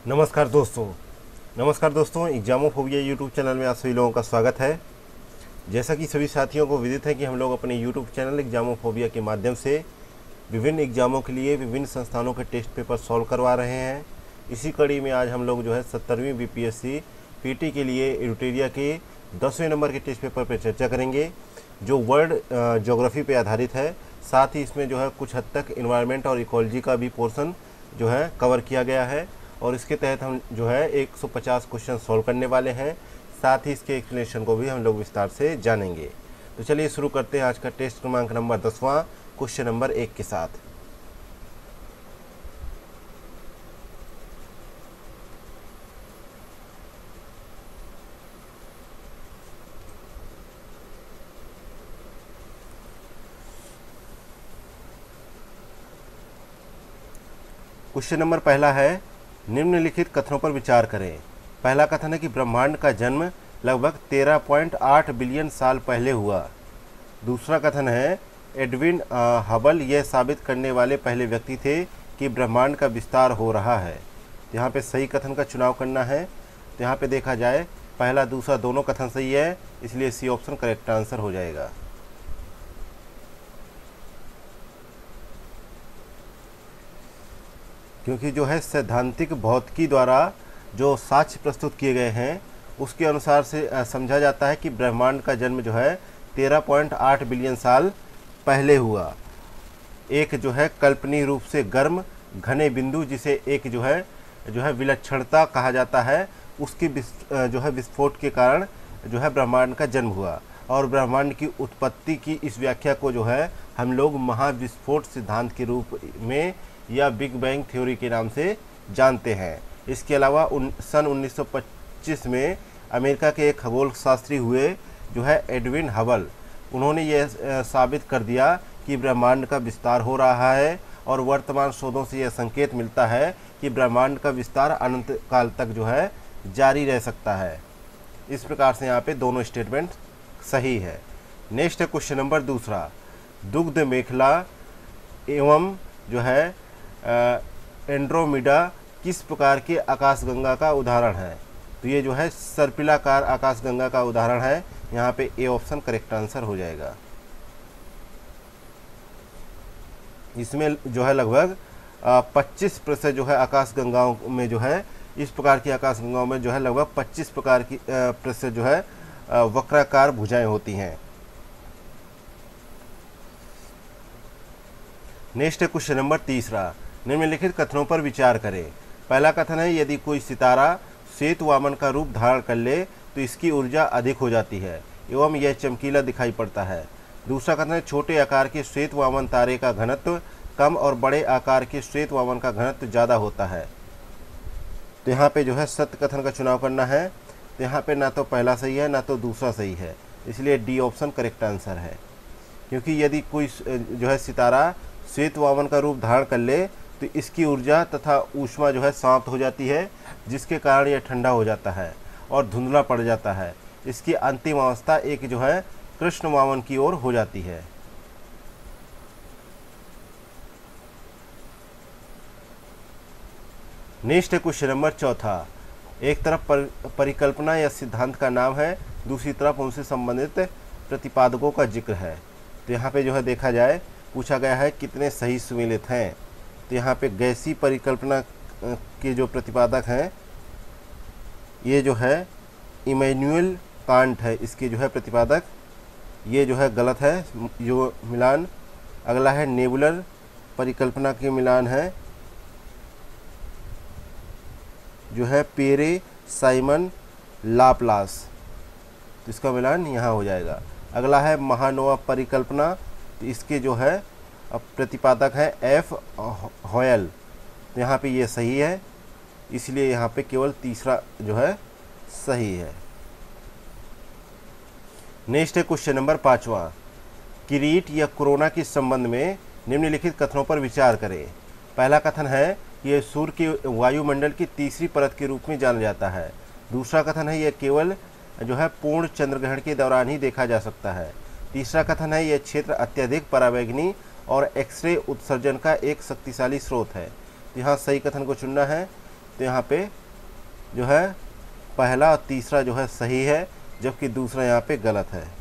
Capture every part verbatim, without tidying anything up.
नमस्कार दोस्तों नमस्कार दोस्तों एग्जामोफोबिया यूट्यूब चैनल में आप सभी लोगों का स्वागत है। जैसा कि सभी साथियों को विदित है कि हम लोग अपने यूट्यूब चैनल एग्जामोफोबिया के माध्यम से विभिन्न एग्जामों के लिए विभिन्न संस्थानों के टेस्ट पेपर सॉल्व करवा रहे हैं। इसी कड़ी में आज हम लोग जो है सत्तरवीं बीपीएससी पीटी के लिए एडिटोरिया के दसवें नंबर के टेस्ट पेपर पर चर्चा करेंगे, जो वर्ल्ड ज्योग्राफी पे आधारित है। साथ ही इसमें जो है कुछ हद तक इन्वायरमेंट और इकोलॉजी का भी पोर्शन जो है कवर किया गया है और इसके तहत हम जो है एक सौ पचास क्वेश्चन सॉल्व करने वाले हैं। साथ ही इसके एक्सप्लेनेशन को भी हम लोग विस्तार से जानेंगे। तो चलिए शुरू करते हैं आज का टेस्ट क्रमांक नंबर दसवां क्वेश्चन नंबर एक के साथ। क्वेश्चन नंबर पहला है, निम्नलिखित कथनों पर विचार करें। पहला कथन है कि ब्रह्मांड का जन्म लगभग तेरह पॉइंट आठ बिलियन साल पहले हुआ। दूसरा कथन है, एडविन हबल यह साबित करने वाले पहले व्यक्ति थे कि ब्रह्मांड का विस्तार हो रहा है। यहाँ पे सही कथन का चुनाव करना है। तो यहाँ पे देखा जाए पहला दूसरा दोनों कथन सही है, इसलिए सी ऑप्शन करेक्ट आंसर हो जाएगा। क्योंकि जो है सैद्धांतिक भौतिकी द्वारा जो साक्ष्य प्रस्तुत किए गए हैं उसके अनुसार से समझा जाता है कि ब्रह्मांड का जन्म जो है तेरह पॉइंट आठ बिलियन साल पहले हुआ। एक जो है कल्पनीय रूप से गर्म घने बिंदु, जिसे एक जो है जो है विलक्षणता कहा जाता है, उसकी जो है विस्फोट के कारण जो है ब्रह्मांड का जन्म हुआ। और ब्रह्मांड की उत्पत्ति की इस व्याख्या को जो है हम लोग महाविस्फोट सिद्धांत के रूप में या बिग बैंग थ्योरी के नाम से जानते हैं। इसके अलावा उन, सन उन्नीस सौ पच्चीस में अमेरिका के एक खगोल शास्त्री हुए जो है एडविन हबल, उन्होंने यह साबित कर दिया कि ब्रह्मांड का विस्तार हो रहा है और वर्तमान शोधों से यह संकेत मिलता है कि ब्रह्मांड का विस्तार अनंत काल तक जो है जारी रह सकता है। इस प्रकार से यहाँ पे दोनों स्टेटमेंट सही है। नेक्स्ट है क्वेश्चन नंबर दूसरा, दुग्ध मेखला एवं जो है एंड्रोमिडा किस प्रकार के आकाशगंगा का उदाहरण है। तो ये जो है सर्पिलाकार आकाशगंगा का उदाहरण है। यहाँ पे ए ऑप्शन करेक्ट आंसर हो जाएगा। इसमें जो है लगभग पच्चीस प्रतिशत जो है आकाशगंगाओं में जो है इस प्रकार की आकाशगंगाओं में जो है लगभग पच्चीस प्रकार की प्रतिशत जो है वक्राकार भुजाएं होती हैं। नेक्स्ट है क्वेश्चन नंबर तीसरा, निम्नलिखित कथनों पर विचार करें। पहला कथन है, यदि कोई सितारा श्वेत वामन का रूप धारण कर ले तो इसकी ऊर्जा अधिक हो जाती है एवं यह चमकीला दिखाई पड़ता है। दूसरा कथन है, छोटे आकार के श्वेत वामन तारे का घनत्व कम और बड़े आकार के श्वेत वामन का घनत्व ज़्यादा होता है। तो यहाँ पे जो है सत्य कथन का चुनाव करना है। तो यहाँ पे ना तो पहला सही है ना तो दूसरा सही है, इसलिए डी ऑप्शन करेक्ट आंसर है। क्योंकि यदि कोई जो है सितारा श्वेत वामन का रूप धारण कर ले तो इसकी ऊर्जा तथा ऊष्मा जो है समाप्त हो जाती है, जिसके कारण यह ठंडा हो जाता है और धुंधला पड़ जाता है। इसकी अंतिम अवस्था एक जो है कृष्ण वामन की ओर हो जाती है। नेक्स्ट है क्वेश्चन नंबर चौथा, एक तरफ पर, परिकल्पना या सिद्धांत का नाम है, दूसरी तरफ उनसे संबंधित प्रतिपादकों का जिक्र है। तो यहाँ पे जो है देखा जाए पूछा गया है कितने सही सुमेलित हैं। तो यहाँ पे गैसी परिकल्पना के जो प्रतिपादक हैं ये जो है इमैनुअल कांट है, इसके जो है प्रतिपादक, ये जो है गलत है जो मिलान। अगला है नेबुलर परिकल्पना के मिलान है जो है पेरे साइमन लाप्लास, तो इसका मिलान यहाँ हो जाएगा। अगला है महानोवा परिकल्पना, तो इसके जो है प्रतिपादक है एफ हॉयल, तो यहाँ पे ये सही है, इसलिए यहाँ पे केवल तीसरा जो है सही है। नेक्स्ट है क्वेश्चन नंबर पाँचवा, किरीट या कोरोना के संबंध में निम्नलिखित कथनों पर विचार करें। पहला कथन है, यह सूर्य के वायुमंडल की तीसरी परत के रूप में जाना जाता है। दूसरा कथन है, यह केवल जो है पूर्ण चंद्रग्रहण के दौरान ही देखा जा सकता है। तीसरा कथन है, यह क्षेत्र अत्यधिक पराबैंगनी और एक्सरे उत्सर्जन का एक शक्तिशाली स्रोत है। यहाँ सही कथन को चुनना है। तो यहाँ पे जो है पहला और तीसरा जो है सही है, जबकि दूसरा यहाँ पे गलत है।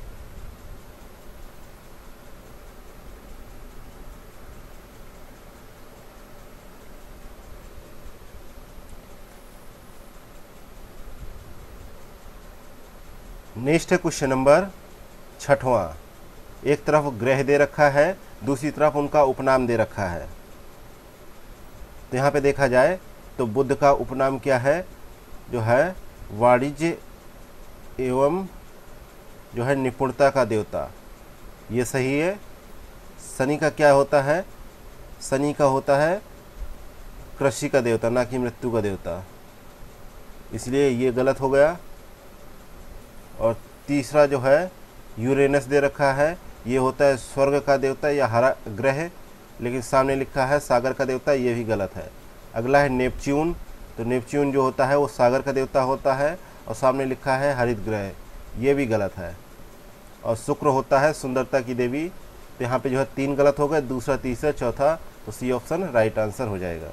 नेक्स्ट है क्वेश्चन नंबर छठवां। एक तरफ ग्रह दे रखा है, दूसरी तरफ उनका उपनाम दे रखा है। तो यहाँ पे देखा जाए तो बुध का उपनाम क्या है, जो है वाणिज्य एवं जो है निपुणता का देवता, ये सही है। शनि का क्या होता है, शनि का होता है कृषि का देवता, ना कि मृत्यु का देवता, इसलिए ये गलत हो गया। और तीसरा जो है यूरेनस दे रखा है, ये होता है स्वर्ग का देवता या हरा ग्रह, लेकिन सामने लिखा है सागर का देवता, ये भी गलत है। अगला है नेपच्यून, तो नेपच्यून जो होता है वो सागर का देवता होता है और सामने लिखा है हरित ग्रह, ये भी गलत है। और शुक्र होता है सुंदरता की देवी, तो यहाँ पे जो है तीन गलत हो गए, दूसरा तीसरा चौथा, तो सी ऑप्शन राइट आंसर हो जाएगा।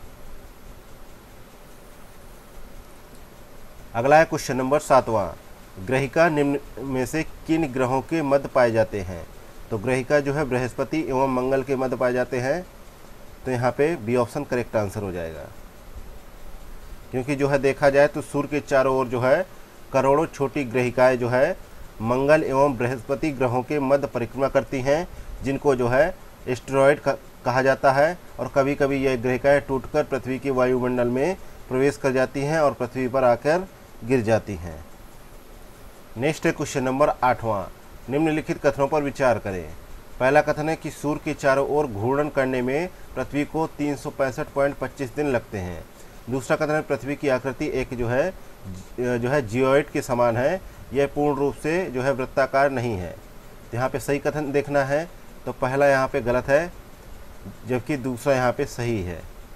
अगला है क्वेश्चन नंबर सातवां। ग्रहिका निम्न में से किन ग्रहों के मध्य पाए जाते हैं? तो ग्रहिका जो है बृहस्पति एवं मंगल के मध्य पाए जाते हैं, तो यहाँ पे बी ऑप्शन करेक्ट आंसर हो जाएगा। क्योंकि जो है देखा जाए तो सूर्य के चारों ओर जो है करोड़ों छोटी ग्रहिकाएं जो है मंगल एवं बृहस्पति ग्रहों के मध्य परिक्रमा करती हैं, जिनको जो है एस्टेरॉयड कहा जाता है। और कभी कभी यह ग्रहिकाएं टूटकर पृथ्वी के वायुमंडल में प्रवेश कर जाती हैं और पृथ्वी पर आकर गिर जाती हैं। नेक्स्ट है क्वेश्चन नंबर आठवां। निम्नलिखित कथनों पर विचार करें। पहला कथन है कि सूर्य के चारों ओर घूर्णन करने में पृथ्वी को तीन सौ पैंसठ पॉइंट पच्चीस दिन लगते हैं। दूसरा कथन है पृथ्वी की आकृति एक जो है जो है जियोइड के समान है, यह पूर्ण रूप से जो है वृत्ताकार नहीं है। यहाँ पे सही कथन देखना है, तो पहला यहाँ पे गलत है, जबकि दूसरा यहाँ पे सही है।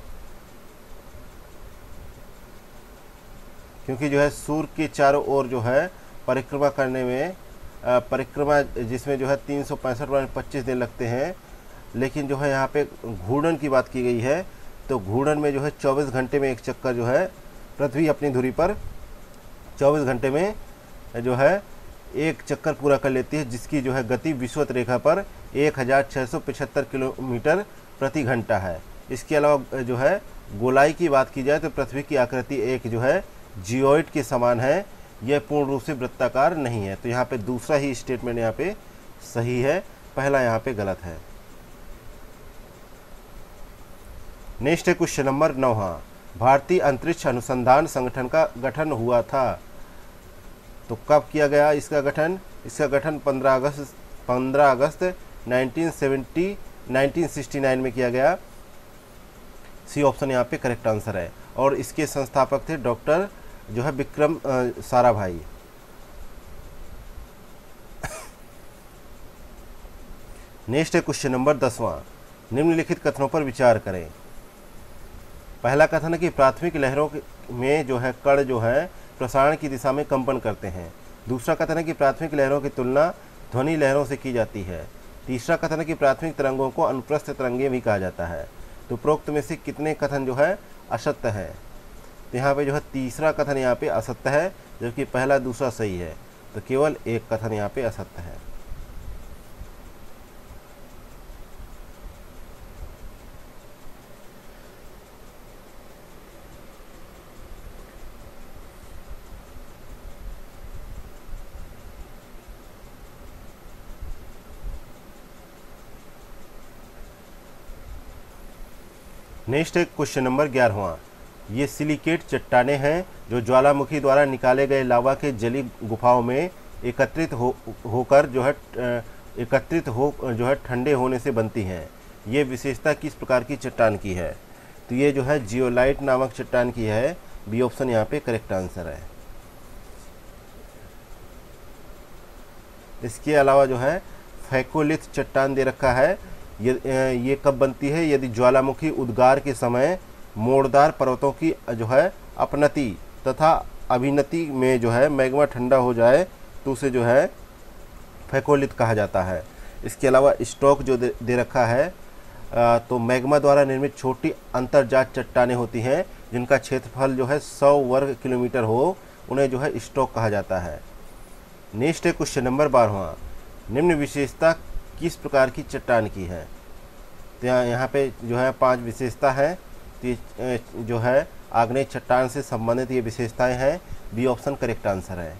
क्योंकि जो है सूर्य के चारों ओर जो है परिक्रमा करने में परिक्रमा जिसमें जो है तीन सौ पैंसठ पॉइंट पच्चीस दिन लगते हैं, लेकिन जो है यहाँ पे घूर्णन की बात की गई है, तो घूर्णन में जो है चौबीस घंटे में एक चक्कर जो है पृथ्वी अपनी धुरी पर चौबीस घंटे में जो है एक चक्कर पूरा कर लेती है, जिसकी जो है गति विषुवत रेखा पर एक हज़ार छः सौ पचहत्तर किलोमीटर प्रति घंटा है। इसके अलावा जो है गोलाई की बात की जाए तो पृथ्वी की आकृति एक जो है जियोइड के समान है, यह पूर्ण रूप से वृत्ताकार नहीं है। तो यहाँ पे दूसरा ही स्टेटमेंट यहाँ पे सही है, पहला यहाँ पे गलत है। नेक्स्ट है क्वेश्चन नंबर नौवां। भारतीय अंतरिक्ष अनुसंधान संगठन का गठन हुआ था, तो कब किया गया इसका गठन? इसका गठन पंद्रह अगस्त पंद्रह अगस्त nineteen seventy nineteen sixty nine में किया गया। सी ऑप्शन यहाँ पे करेक्ट आंसर है। और इसके संस्थापक थे डॉक्टर जो है विक्रम साराभाई। नेक्स्ट है क्वेश्चन नंबर दसवां। निम्नलिखित कथनों पर विचार करें। पहला कथन है कि प्राथमिक लहरों में जो है कण जो है प्रसारण की दिशा में कंपन करते हैं। दूसरा कथन है कि प्राथमिक लहरों की तुलना ध्वनि लहरों से की जाती है। तीसरा कथन है कि प्राथमिक तरंगों को अनुप्रस्थ तरंगें भी कहा जाता है। तो उपरोक्त में से कितने कथन जो है असत्य है? तो यहाँ पे जो है तीसरा कथन यहाँ पे असत्य है, जबकि पहला दूसरा सही है। तो केवल एक कथन यहाँ पे असत्य है। नेक्स्ट है क्वेश्चन नंबर ग्यारहवां। ये सिलिकेट चट्टानें हैं जो ज्वालामुखी द्वारा निकाले गए लावा के जली गुफाओं में एकत्रित हो होकर जो है एकत्रित हो जो है ठंडे होने से बनती हैं। ये विशेषता किस प्रकार की चट्टान की है? तो ये जो है जियोलाइट नामक चट्टान की है। बी ऑप्शन यहाँ पे करेक्ट आंसर है। इसके अलावा जो है फैकोलिथ चट्टान दे रखा है। ये ये कब बनती है? यदि ज्वालामुखी उद्गार के समय मोड़दार पर्वतों की जो है अपनति तथा अभिनति में जो है मैग्मा ठंडा हो जाए तो उसे जो है फैकोलिथ कहा जाता है। इसके अलावा स्टॉक जो दे, दे रखा है, तो मैग्मा द्वारा निर्मित छोटी अंतर्जात चट्टानें होती हैं जिनका क्षेत्रफल जो है सौ वर्ग किलोमीटर हो, उन्हें जो है स्टॉक कहा जाता है। नेक्स्ट है क्वेश्चन नंबर बारहवां, निम्न विशेषता किस प्रकार की चट्टान की है? तो यहाँ यहाँ पे जो है पांच विशेषता है। तो ये जो है आग्नेय चट्टान से संबंधित ये विशेषताएं हैं। बी ऑप्शन करेक्ट आंसर है।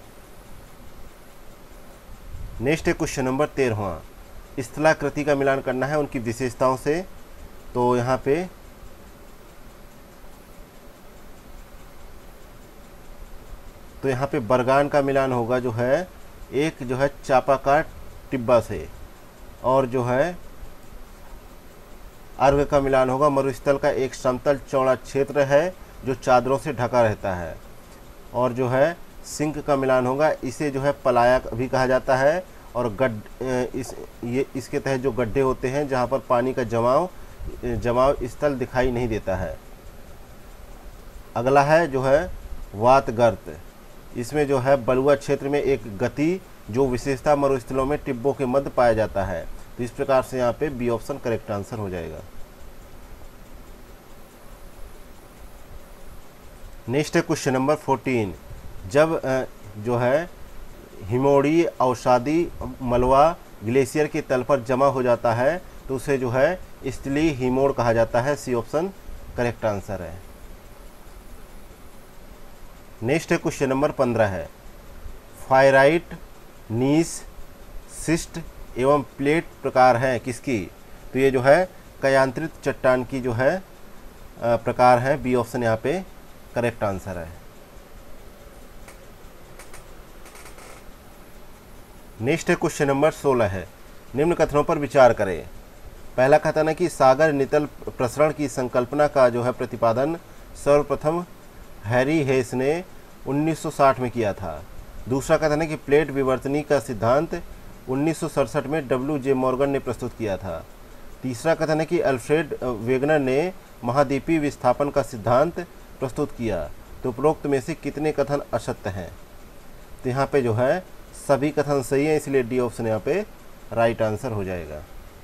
नेक्स्ट है क्वेश्चन नंबर तेरहवां, स्थलाकृति का मिलान करना है उनकी विशेषताओं से। तो यहाँ पे तो यहाँ पे बरगान का मिलान होगा जो है एक जो है चापाकार टिब्बा से, और जो है अर्घ का मिलान होगा मरुस्थल का एक समतल चौड़ा क्षेत्र है जो चादरों से ढका रहता है। और जो है सिंक का मिलान होगा, इसे जो है पलायक भी कहा जाता है, और गड इस ये इसके तहत जो गड्ढे होते हैं जहाँ पर पानी का जमाव जमाव स्थल दिखाई नहीं देता है। अगला है जो है वातगर्त, इसमें जो है बलुआ क्षेत्र में एक गति जो विशेषता मरुस्थलों में टिब्बों के मध्य पाया जाता है। तो इस प्रकार से यहाँ पे बी ऑप्शन करेक्ट आंसर हो जाएगा। नेक्स्ट है क्वेश्चन नंबर फोर्टीन, जब जो है हिमोड़ी अवसादी मलवा ग्लेशियर के तल पर जमा हो जाता है तो उसे जो है स्थलीय हिमोड़ कहा जाता है। सी ऑप्शन करेक्ट आंसर है। नेक्स्ट है क्वेश्चन नंबर पंद्रह है, फायराइट, नीस, सिस्ट एवं प्लेट प्रकार हैं किसकी? तो ये जो है कयांत्रित चट्टान की जो है प्रकार है। बी ऑप्शन यहाँ पे करेक्ट आंसर है। नेक्स्ट है क्वेश्चन नंबर सोलह है, निम्न कथनों पर विचार करें। पहला कथन है कि सागर नितल प्रसरण की संकल्पना का जो है प्रतिपादन सर्वप्रथम हैरी हेस ने उन्नीस सौ साठ में किया था। दूसरा कथन है कि प्लेट विवर्तनी का सिद्धांत उन्नीस सौ सड़सठ में डब्ल्यू जे मॉर्गन ने प्रस्तुत किया था। तीसरा कथन है कि अल्फ्रेड वेगनर ने महाद्वीपीय विस्थापन का सिद्धांत प्रस्तुत किया। तो उपरोक्त में से कितने कथन असत्य हैं? तो यहाँ पे जो है सभी कथन सही है, इसलिए डी ऑप्शन यहाँ पे राइट आंसर हो जाएगा।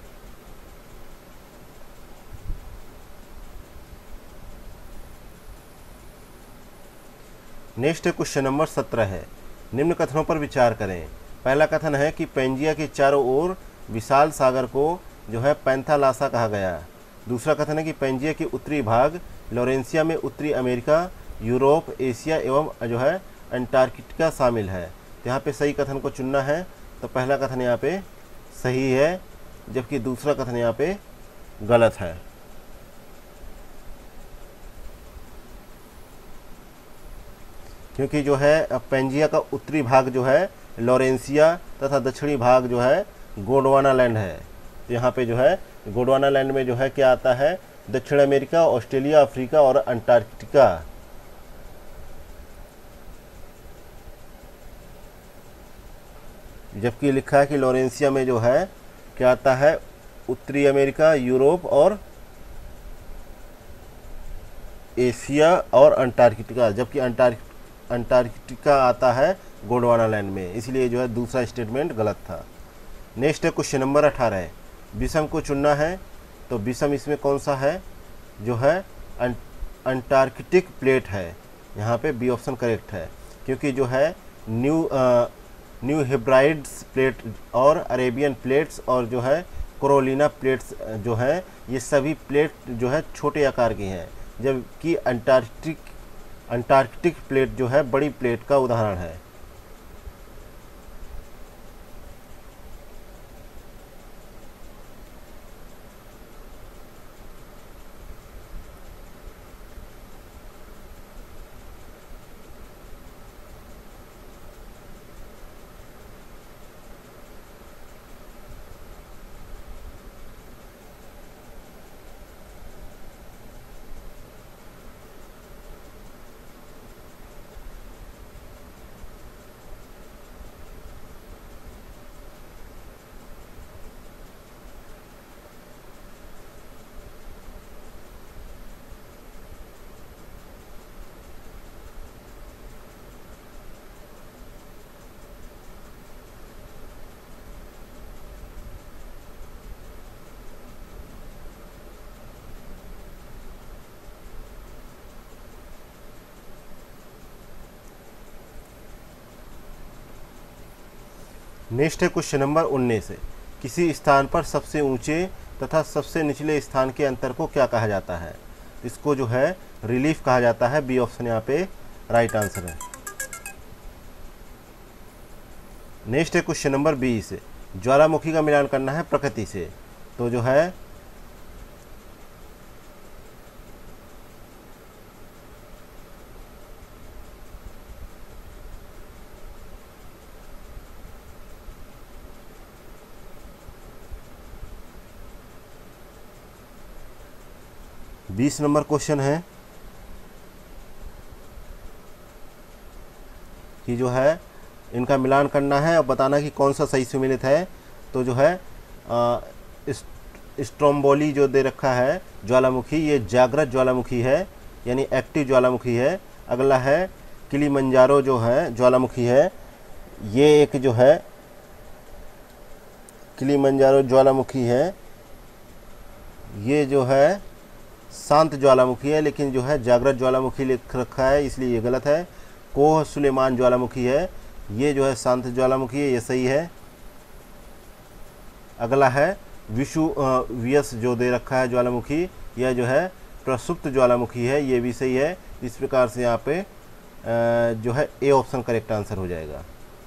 नेक्स्ट क्वेश्चन नंबर सत्रह है, निम्न कथनों पर विचार करें। पहला कथन है कि पेंजिया के चारों ओर विशाल सागर को जो है पैंथालासा कहा गया। दूसरा कथन है कि पेंजिया के उत्तरी भाग लॉरेंसिया में उत्तरी अमेरिका, यूरोप, एशिया एवं जो है अंटार्कटिका शामिल है। तो यहाँ पे सही कथन को चुनना है। तो पहला कथन यहाँ पे सही है, जबकि दूसरा कथन यहाँ पे गलत है। क्योंकि जो है पेंजिया का उत्तरी भाग जो है लॉरेंसिया तथा दक्षिणी भाग जो है गोंडवाना लैंड है। तो यहाँ पे जो है गोंडवाना लैंड में जो है क्या आता है, दक्षिण अमेरिका, ऑस्ट्रेलिया, अफ्रीका और अंटार्कटिका। जबकि लिखा है कि लॉरेंसिया में जो है क्या आता है, उत्तरी अमेरिका, यूरोप और एशिया और अंटार्कटिका, जबकि अंटार्क अंटार्कटिका आता है गोंडवाना लैंड में, इसलिए जो है दूसरा स्टेटमेंट गलत था। नेक्स्ट है क्वेश्चन नंबर अठारह है, विषम को चुनना है। तो विषम इसमें कौन सा है, जो है अंटार्कटिक प्लेट है। यहाँ पे बी ऑप्शन करेक्ट है, क्योंकि जो है न्यू आ, न्यू हेब्राइड्स प्लेट और अरेबियन प्लेट्स और जो है कोरोलिना प्लेट्स जो है ये सभी प्लेट जो है छोटे आकार की हैं, जबकि अंटार्कटिक अंटार्कटिक प्लेट जो है बड़ी प्लेट का उदाहरण है। नेक्स्ट है क्वेश्चन नंबर उन्नीस। किसी स्थान पर सबसे ऊंचे तथा सबसे निचले स्थान के अंतर को क्या कहा जाता है? इसको जो है रिलीफ कहा जाता है। बी ऑप्शन यहाँ पे राइट आंसर है। नेक्स्ट है क्वेश्चन नंबर बीस। ज्वालामुखी का मिलान करना है प्रकृति से, तो जो है बीस नंबर क्वेश्चन है कि जो है इनका मिलान करना है और बताना कि कौन सा सही सुमेलित है। तो जो है स्ट्रोम्बोली जो दे रखा है ज्वालामुखी, ये जागृत ज्वालामुखी है यानी एक्टिव ज्वालामुखी है। अगला है किलिमंजारो जो है ज्वालामुखी है, ये एक जो है किलिमंजारो ज्वालामुखी है, ये जो है शांत ज्वालामुखी है, लेकिन जो है जागृत ज्वालामुखी लिख रखा है इसलिए ये गलत है। कोह सुलेमान ज्वालामुखी है, ये जो है शांत ज्वालामुखी है, ये सही है। अगला है विषु व्यस जो दे रखा है ज्वालामुखी, यह जो है प्रसुप्त ज्वालामुखी है, ये भी सही है। इस प्रकार से यहाँ पे जो है ए ऑप्शन करेक्ट आंसर हो जाएगा।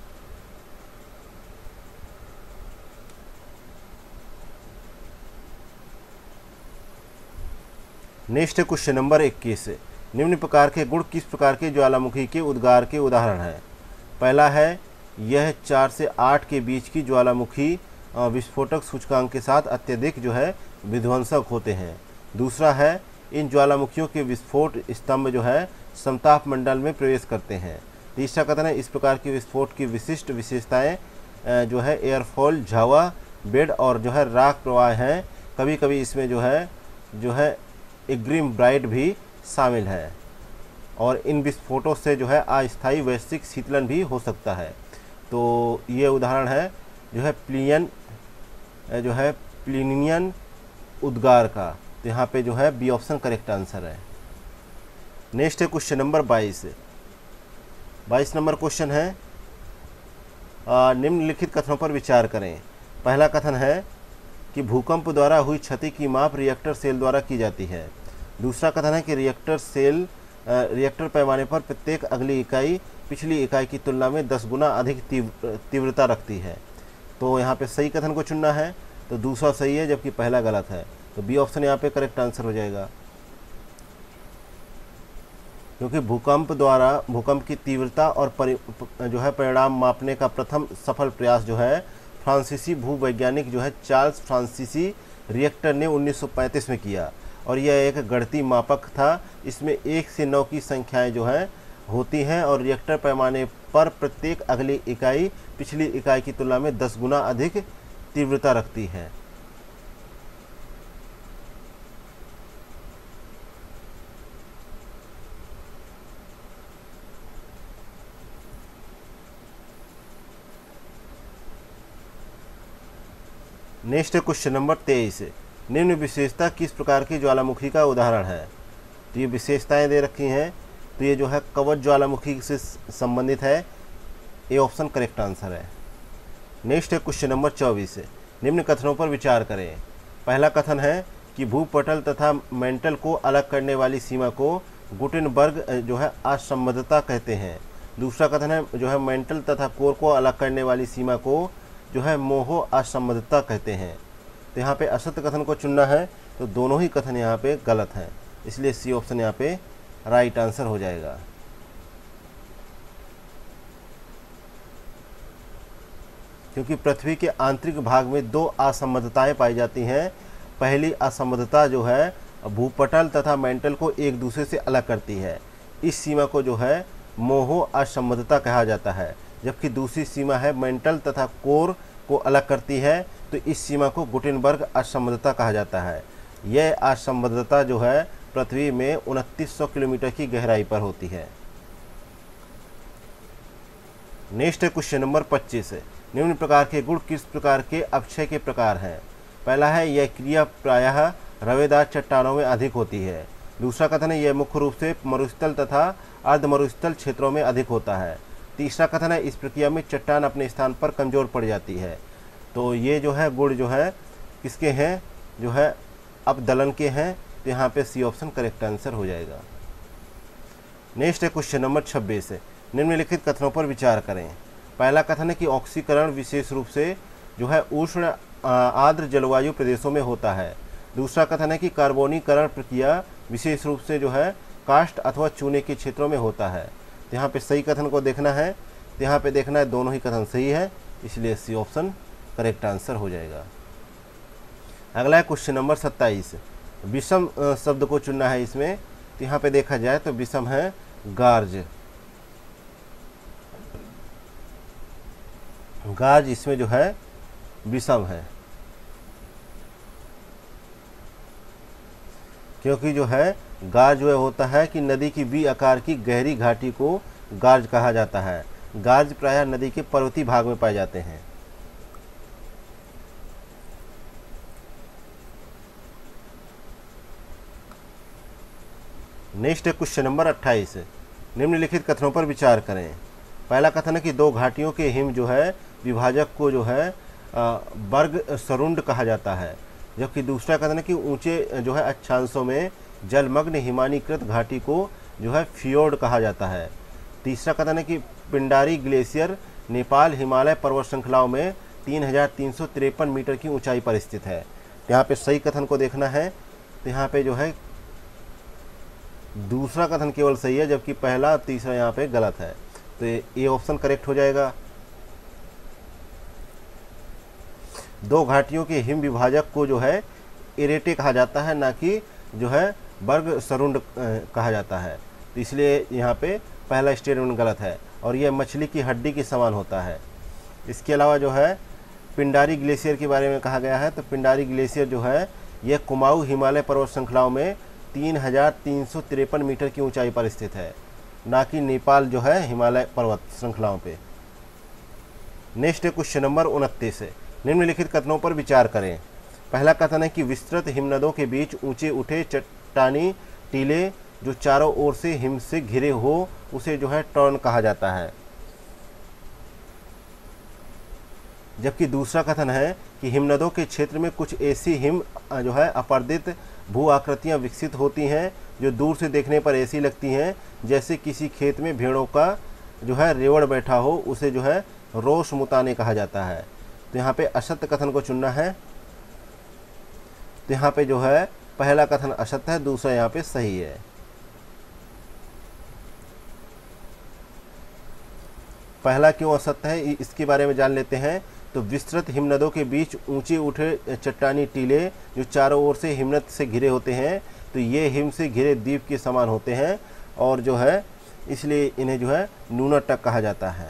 नेक्स्ट है क्वेश्चन नंबर इक्कीस। निम्न प्रकार के गुण किस प्रकार के ज्वालामुखी के उद्गार के उदाहरण हैं? पहला है यह चार से आठ के बीच की ज्वालामुखी विस्फोटक सूचकांक के साथ अत्यधिक जो है विध्वंसक होते हैं। दूसरा है इन ज्वालामुखियों के विस्फोट स्तंभ जो है समताप मंडल में प्रवेश करते हैं। तीसरा कथन है इस प्रकार के विस्फोट की विशिष्ट विशेषताएं जो है एयरफॉल, झावा, बेड और जो है राख प्रवाह हैं। कभी कभी इसमें जो है जो है एग्रीम ब्राइट भी शामिल है और इन विस्फोटों से जो है अस्थायी वैश्विक शीतलन भी हो सकता है। तो ये उदाहरण है जो है प्लियन जो है प्लिनियन उद्गार का, तो यहाँ पे जो है बी ऑप्शन करेक्ट आंसर है। नेक्स्ट है क्वेश्चन नंबर बाईस। बाईस नंबर क्वेश्चन है निम्नलिखित कथनों पर विचार करें। पहला कथन है कि भूकंप द्वारा हुई क्षति की माप रिएक्टर सेल द्वारा की जाती है। दूसरा कथन है कि रिएक्टर सेल रिएक्टर पैमाने पर प्रत्येक अगली इकाई पिछली इकाई की तुलना में दस गुना अधिक तीव्र तीव्रता रखती है। तो यहाँ पे सही कथन को चुनना है, तो दूसरा सही है जबकि पहला गलत है, तो बी ऑप्शन यहाँ पे करेक्ट आंसर हो जाएगा। क्योंकि भूकंप द्वारा भूकंप की तीव्रता और परि जो है परिणाम मापने का प्रथम सफल प्रयास जो है फ्रांसीसी भूवैज्ञानिक जो है चार्ल्स फ्रांसीसी रिएक्टर ने उन्नीस सौ पैंतीस में किया और यह एक गणितीय मापक था। इसमें एक से नौ की संख्याएं जो है होती हैं और रिएक्टर पैमाने पर प्रत्येक अगली इकाई पिछली इकाई की तुलना में दस गुना अधिक तीव्रता रखती है। नेक्स्ट क्वेश्चन नंबर तेईस। निम्न विशेषता किस प्रकार की ज्वालामुखी का उदाहरण है? तो ये विशेषताएं दे रखी हैं, तो ये जो है कवच ज्वालामुखी से संबंधित है। ए ऑप्शन करेक्ट आंसर है। नेक्स्ट है क्वेश्चन नंबर चौबीस। निम्न कथनों पर विचार करें। पहला कथन है कि भूपटल तथा मेंटल को अलग करने वाली सीमा को गुटेनबर्ग जो है असंबद्धता कहते हैं। दूसरा कथन है जो है मेंटल तथा कोर को अलग करने वाली सीमा को जो है मोहो असंबद्धता कहते हैं। तो यहाँ पे असत्य कथन को चुनना है, तो दोनों ही कथन यहाँ पे गलत हैं, इसलिए सी ऑप्शन यहाँ पे राइट आंसर हो जाएगा। क्योंकि पृथ्वी के आंतरिक भाग में दो असंबद्धताएं पाई जाती हैं। पहली असंबद्धता जो है भूपटल तथा मेंटल को एक दूसरे से अलग करती है, इस सीमा को जो है मोहो असंबद्धता कहा जाता है। जबकि दूसरी सीमा है मेंटल तथा कोर को अलग करती है, तो इस सीमा को गुटेनबर्ग असंबद्धता कहा जाता है। यह असंबद्धता जो है पृथ्वी में उनतीस सौ किलोमीटर की गहराई पर होती है। नेक्स्ट है क्वेश्चन नंबर पच्चीस। निम्न प्रकार के गुण किस प्रकार के अपक्षय के प्रकार हैं? पहला है यह क्रिया प्रायः रवेदार चट्टानों में अधिक होती है। दूसरा कथन है यह मुख्य रूप से मरुस्थल तथा अर्ध मरुस्थल क्षेत्रों में अधिक होता है। तीसरा कथन है इस प्रक्रिया में चट्टान अपने स्थान पर कमज़ोर पड़ जाती है। तो ये जो है गुण जो है किसके हैं, जो है अपदलन के हैं। तो यहाँ पे सी ऑप्शन करेक्ट आंसर हो जाएगा। नेक्स्ट है क्वेश्चन नंबर छब्बीस। निम्नलिखित कथनों पर विचार करें। पहला कथन है कि ऑक्सीकरण विशेष रूप से जो है उष्ण आर्द्र जलवायु प्रदेशों में होता है। दूसरा कथन है कि कार्बोनीकरण प्रक्रिया विशेष रूप से जो है काष्ठ अथवा चूने के क्षेत्रों में होता है। तो यहाँ पे सही कथन को देखना है, तो यहाँ पे देखना है दोनों ही कथन सही है, इसलिए सी ऑप्शन करेक्ट आंसर हो जाएगा। अगला है क्वेश्चन नंबर सत्ताईस। विषम शब्द को चुनना है इसमें। तो यहाँ पे देखा जाए तो विषम है गार्ज। गार्ज इसमें जो है विषम है, क्योंकि जो है गार्ज जो होता है कि नदी की वी आकार की गहरी घाटी को गार्ज कहा जाता है। गार्ज प्रायः नदी के पर्वतीय भाग में पाए जाते हैं। नेक्स्ट है क्वेश्चन नंबर अट्ठाईस। निम्नलिखित कथनों पर विचार करें। पहला कथन है कि दो घाटियों के हिम जो है विभाजक को जो है वर्ग सरुंड कहा जाता है, जबकि दूसरा कथन है कि ऊंचे जो है अक्षांशों में जलमग्न हिमानीकृत घाटी को जो है फियोर्ड कहा जाता है। तीसरा कथन है कि पिंडारी ग्लेशियर नेपाल हिमालय पर्वत श्रृंखलाओं में तीन हजार तीन सौ तिरपन मीटर की ऊंचाई पर स्थित है। यहाँ पे सही कथन को देखना है। तो यहाँ पे जो है दूसरा कथन केवल सही है, जबकि पहला और तीसरा यहाँ पे गलत है। तो ये ऑप्शन करेक्ट हो जाएगा। दो घाटियों के हिम विभाजक को जो है एरेटे कहा जाता है, ना कि जो है वर्ग सरुंड कहा जाता है। तो इसलिए यहाँ पे पहला स्टेटमेंट गलत है और यह मछली की हड्डी के समान होता है। इसके अलावा जो है पिंडारी ग्लेशियर के बारे में कहा गया है। तो पिंडारी ग्लेशियर जो है यह कुमाऊं हिमालय पर्वत श्रृंखलाओं में तीन हजार तीन सौ तिरपन मीटर की ऊंचाई पर स्थित है, ना कि नेपाल जो है हिमालय पर्वत श्रृंखलाओं पे। नेक्स्ट है क्वेश्चन नंबर उनतीस। निम्नलिखित कथनों पर विचार करें। पहला कथन है कि विस्तृत हिमनदों के बीच ऊंचे उठे चट्टानी टीले जो चारों ओर से हिम से घिरे हो उसे जो है टर्न कहा जाता है, जबकि दूसरा कथन है कि हिमनदों के क्षेत्र में कुछ ऐसी हिम जो है अपर्दित भू आकृतियाँ विकसित होती हैं जो दूर से देखने पर ऐसी लगती हैं जैसे किसी खेत में भेड़ों का जो है रेवड़ बैठा हो, उसे जो है रोश मुताने कहा जाता है। तो यहाँ पे असत्य कथन को चुनना है। तो यहाँ पे जो है पहला कथन असत्य है, दूसरा यहाँ पे सही है। पहला क्यों असत्य है इसके बारे में जान लेते हैं। तो विस्तृत हिमनदों के बीच ऊंचे उठे चट्टानी टीले जो चारों ओर से हिमनद से घिरे होते हैं, तो ये हिम से घिरे द्वीप के समान होते हैं और जो है इसलिए इन्हें जो है न्यूनतक कहा जाता है।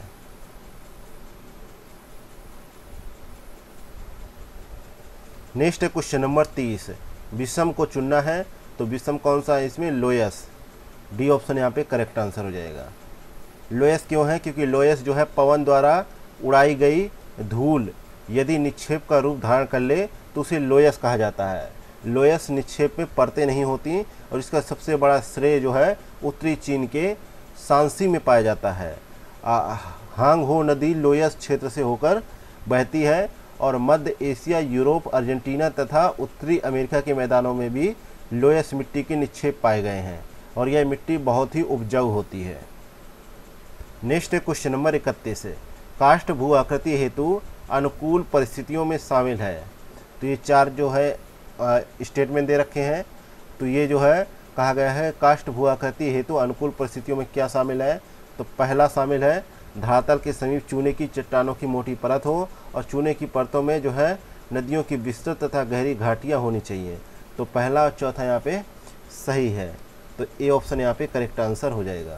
नेक्स्ट है क्वेश्चन नंबर तीस। विषम को चुनना है। तो विषम कौन सा है इसमें, लोयस। डी ऑप्शन यहाँ पे करेक्ट आंसर हो जाएगा। लोयस क्यों है, क्योंकि लोयस जो है पवन द्वारा उड़ाई गई धूल यदि निक्षेप का रूप धारण कर ले तो उसे लोयस कहा जाता है। लोयस निक्षेप में परतें नहीं होती और इसका सबसे बड़ा श्रेय जो है उत्तरी चीन के सांसी में पाया जाता है। हांग हो नदी लोयस क्षेत्र से होकर बहती है और मध्य एशिया, यूरोप, अर्जेंटीना तथा उत्तरी अमेरिका के मैदानों में भी लोयस मिट्टी के निक्षेप पाए गए हैं और यह मिट्टी बहुत ही उपजाऊ होती है। नेक्स्ट है क्वेश्चन नंबर इकतीस। काष्ठ भू आकृति हेतु अनुकूल परिस्थितियों में शामिल है। तो ये चार जो है स्टेटमेंट दे रखे हैं। तो ये जो है कहा गया है काष्ठ भू आकृति हेतु अनुकूल परिस्थितियों में क्या शामिल है। तो पहला शामिल है धरातल के समीप चूने की चट्टानों की मोटी परत हो और चूने की परतों में जो है नदियों की विस्तृत तथा गहरी घाटियाँ होनी चाहिए। तो पहला और चौथा यहाँ पे सही है। तो ए ऑप्शन यहाँ पे करेक्ट आंसर हो जाएगा।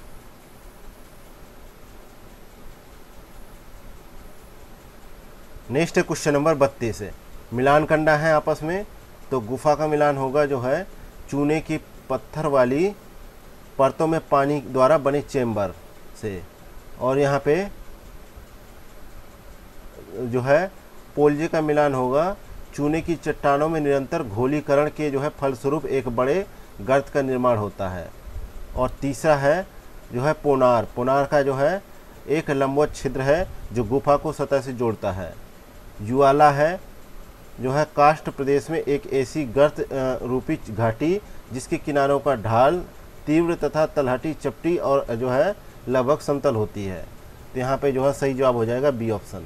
नेक्स्ट है क्वेश्चन नंबर बत्तीस। मिलान करना है आपस में। तो गुफा का मिलान होगा जो है चूने की पत्थर वाली परतों में पानी द्वारा बने चेम्बर से, और यहाँ पे जो है पोल्जे का मिलान होगा चूने की चट्टानों में निरंतर घोलीकरण के जो है फलस्वरूप एक बड़े गर्त का निर्माण होता है। और तीसरा है जो है पोनार। पोनार का जो है एक लंबवत छिद्र है जो गुफा को सतह से जोड़ता है। ज्वाला है जो है काष्ठ प्रदेश में एक ऐसी गर्त रूपी घाटी जिसके किनारों का ढाल तीव्र तथा तलहटी चपटी और जो है लगभग समतल होती है। तो यहाँ पे जो है सही जवाब हो जाएगा बी ऑप्शन।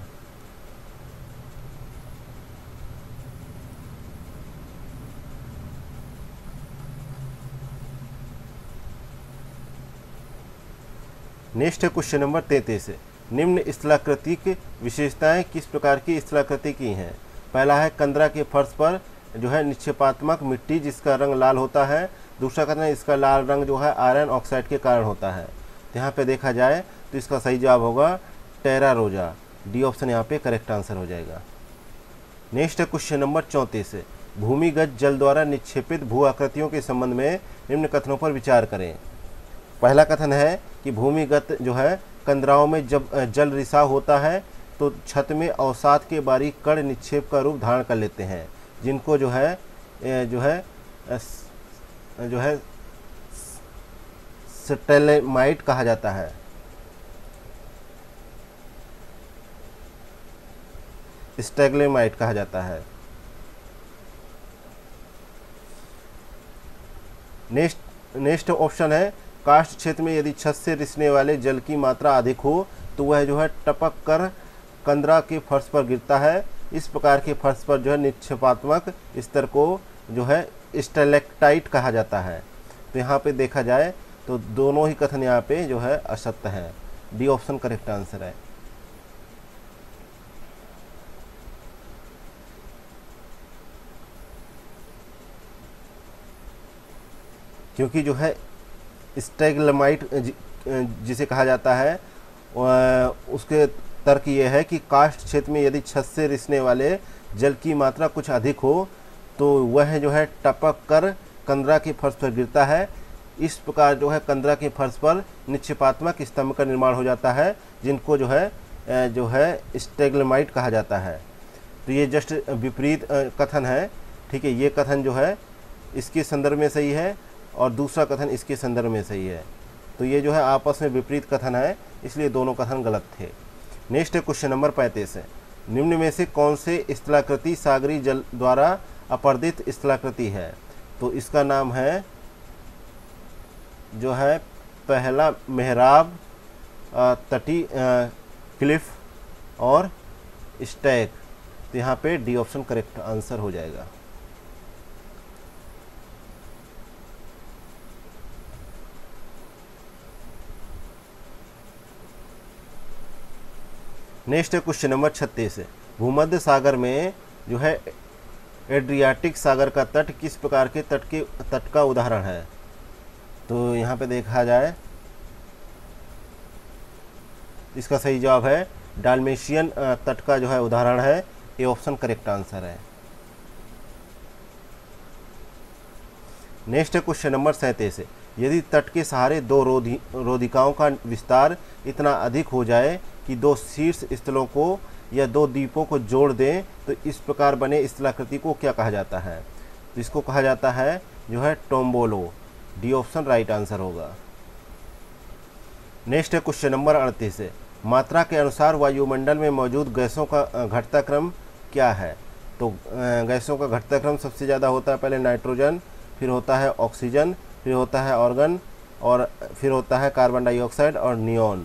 नेक्स्ट है क्वेश्चन नंबर तैंतीस। निम्न स्थलाकृतिक विशेषताएं किस प्रकार की स्थलाकृति की हैं? पहला है कंदरा के फर्श पर जो है निक्षेपात्मक मिट्टी जिसका रंग लाल होता है। दूसरा कहते हैं इसका लाल रंग जो है आयरन ऑक्साइड के कारण होता है। तो यहाँ पे देखा जाए तो इसका सही जवाब होगा टेरा रोजा। डी ऑप्शन यहाँ पे करेक्ट आंसर हो जाएगा। नेक्स्ट है क्वेश्चन नंबर चौंतीस। भूमिगत जल द्वारा निक्षेपित भू आकृतियों के संबंध में निम्न कथनों पर विचार करें। पहला कथन है कि भूमिगत जो है कंदराओं में जब जल रिसाव होता है तो छत में अवसाद के बारीक कण निक्षेप का रूप धारण कर लेते हैं, जिनको जो है जो है जो है स्टेलेमाइट कहा जाता है। स्टेगलेमाइट कहा जाता है। नेक्स्ट नेक्स्ट ऑप्शन है काष्ठ क्षेत्र में यदि छत से रिसने वाले जल की मात्रा अधिक हो तो वह जो है टपक कर कंदरा के फर्श पर गिरता है। इस प्रकार के फर्श पर जो है निक्षेपात्मक स्तर को जो है स्टेलेक्टाइट कहा जाता है। तो यहाँ पे देखा जाए तो दोनों ही कथन यहाँ पे जो है असत्य हैं। डी ऑप्शन करेक्ट आंसर है। क्योंकि जो है स्टेगलेमाइट जिसे कहा जाता है उसके तर्क ये है कि काष्ठ क्षेत्र में यदि छत से रिसने वाले जल की मात्रा कुछ अधिक हो तो वह जो है टपक कर कंदरा के फर्श पर गिरता है। इस प्रकार जो है कंदरा के फर्श पर निक्षेपात्मक स्तंभ का निर्माण हो जाता है, जिनको जो है जो है स्टेगलेमाइट कहा जाता है। तो ये जस्ट विपरीत कथन है, ठीक है। ये कथन जो है इसके संदर्भ में सही है और दूसरा कथन इसके संदर्भ में सही है। तो ये जो है आपस में विपरीत कथन है, इसलिए दोनों कथन गलत थे। नेक्स्ट है क्वेश्चन नंबर पैंतीस है। निम्न में से कौन से स्थलाकृति सागरी जल द्वारा अपर्दित स्थलाकृति है? तो इसका नाम है जो है पहला मेहराब, तटी क्लिफ और स्टैक। तो यहाँ पे डी ऑप्शन करेक्ट आंसर हो जाएगा। नेक्स्ट है क्वेश्चन नंबर छत्तीस। भूमध्य सागर में जो है एड्रियाटिक सागर का तट किस प्रकार के तट के तट का उदाहरण है? तो यहाँ पे देखा जाए इसका सही जवाब है डाल्मेशियन तट का जो है उदाहरण है। ये ऑप्शन करेक्ट आंसर है। नेक्स्ट है क्वेश्चन नंबर सैंतीस। यदि तट के सहारे दो रोधी रोधिकाओं का विस्तार इतना अधिक हो जाए कि दो शीर्ष स्थलों को या दो द्वीपों को जोड़ दें तो इस प्रकार बने स्थलाकृति को क्या कहा जाता है? तो इसको कहा जाता है जो है tombolo. D option right answer होगा। नेक्स्ट है क्वेश्चन नंबर अड़तीस। मात्रा के अनुसार वायुमंडल में मौजूद गैसों का घटता क्रम क्या है? तो गैसों का घटता क्रम सबसे ज़्यादा होता है पहले नाइट्रोजन, फिर होता है ऑक्सीजन, फिर होता है ऑर्गन और फिर होता है कार्बन डाइऑक्साइड और नियॉन।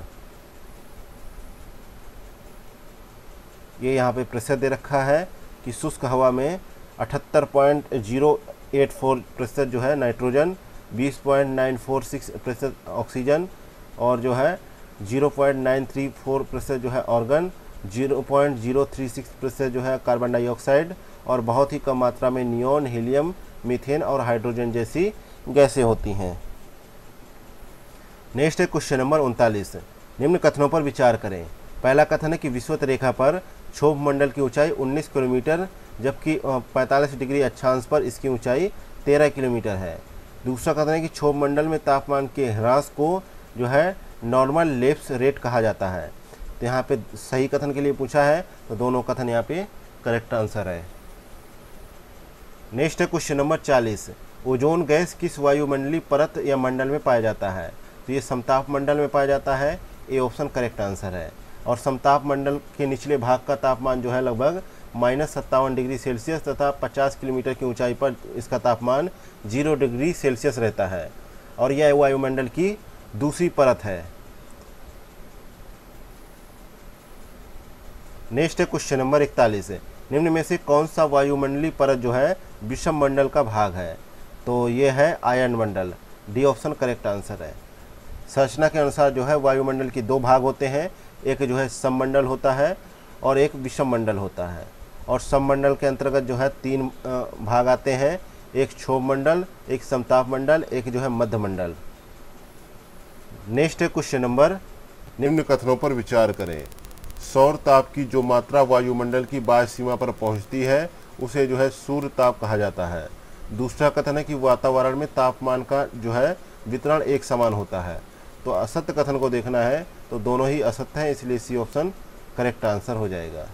ये यहाँ पे प्रतिशत दे रखा है कि शुष्क हवा में अठहत्तर पॉइंट जीरो एट फोर प्रतिशत जो है नाइट्रोजन, बीस पॉइंट नाइन फोर सिक्स प्रतिशत ऑक्सीजन और जो है zero point nine three four प्रतिशत जो है argon, zero point zero three six प्रतिशत जो है कार्बन डाइऑक्साइड और बहुत ही कम मात्रा में नियॉन, हीलियम, मीथेन और हाइड्रोजन जैसी गैसें होती हैं। नेक्स्ट है क्वेश्चन नंबर उनतालीस। निम्न कथनों पर विचार करें। पहला कथन है कि विषुवत रेखा पर क्षोभ मंडल की ऊंचाई उन्नीस किलोमीटर जबकि पैंतालीस डिग्री अक्षांश पर इसकी ऊंचाई तेरह किलोमीटर है। दूसरा कथन है कि क्षोभ मंडल में तापमान के ह्रास को जो है नॉर्मल लेप्स रेट कहा जाता है। तो यहाँ पे सही कथन के लिए पूछा है, तो दोनों कथन यहाँ पे करेक्ट आंसर है। नेक्स्ट है क्वेश्चन नंबर चालीस। ओजोन गैस किस वायुमंडलीय परत या मंडल में पाया जाता है? तो ये समताप मंडल में पाया जाता है, ए ऑप्शन करेक्ट आंसर है। और समताप मंडल के निचले भाग का तापमान जो है लगभग माइनस सत्तावन डिग्री सेल्सियस तथा पचास किलोमीटर की ऊंचाई पर इसका तापमान जीरो डिग्री सेल्सियस रहता है और यह वायुमंडल की दूसरी परत है। नेक्स्ट है क्वेश्चन नंबर इकतालीस है, निम्न में से कौन सा वायुमंडलीय परत जो है विषम मंडल का भाग है? तो ये है आयन मंडल, डी ऑप्शन करेक्ट आंसर है। संरचना के अनुसार जो है वायुमंडल के दो भाग होते हैं, एक जो है सममंडल होता है और एक विषम मंडल होता है। और सममंडल के अंतर्गत जो है तीन भाग आते हैं, एक क्षोभ मंडल, एक समताप मंडल, एक जो है मध्य मंडल। नेक्स्ट है क्वेश्चन नंबर, निम्न कथनों पर विचार करें। सौर ताप की जो मात्रा वायुमंडल की बाह्य सीमा पर पहुंचती है उसे जो है सूर्य ताप कहा जाता है। दूसरा कथन है कि वातावरण में तापमान का जो है वितरण एक समान होता है। तो असत्य कथन को देखना है तो दोनों ही असत्य हैं, इसलिए सी ऑप्शन करेक्ट आंसर हो जाएगा।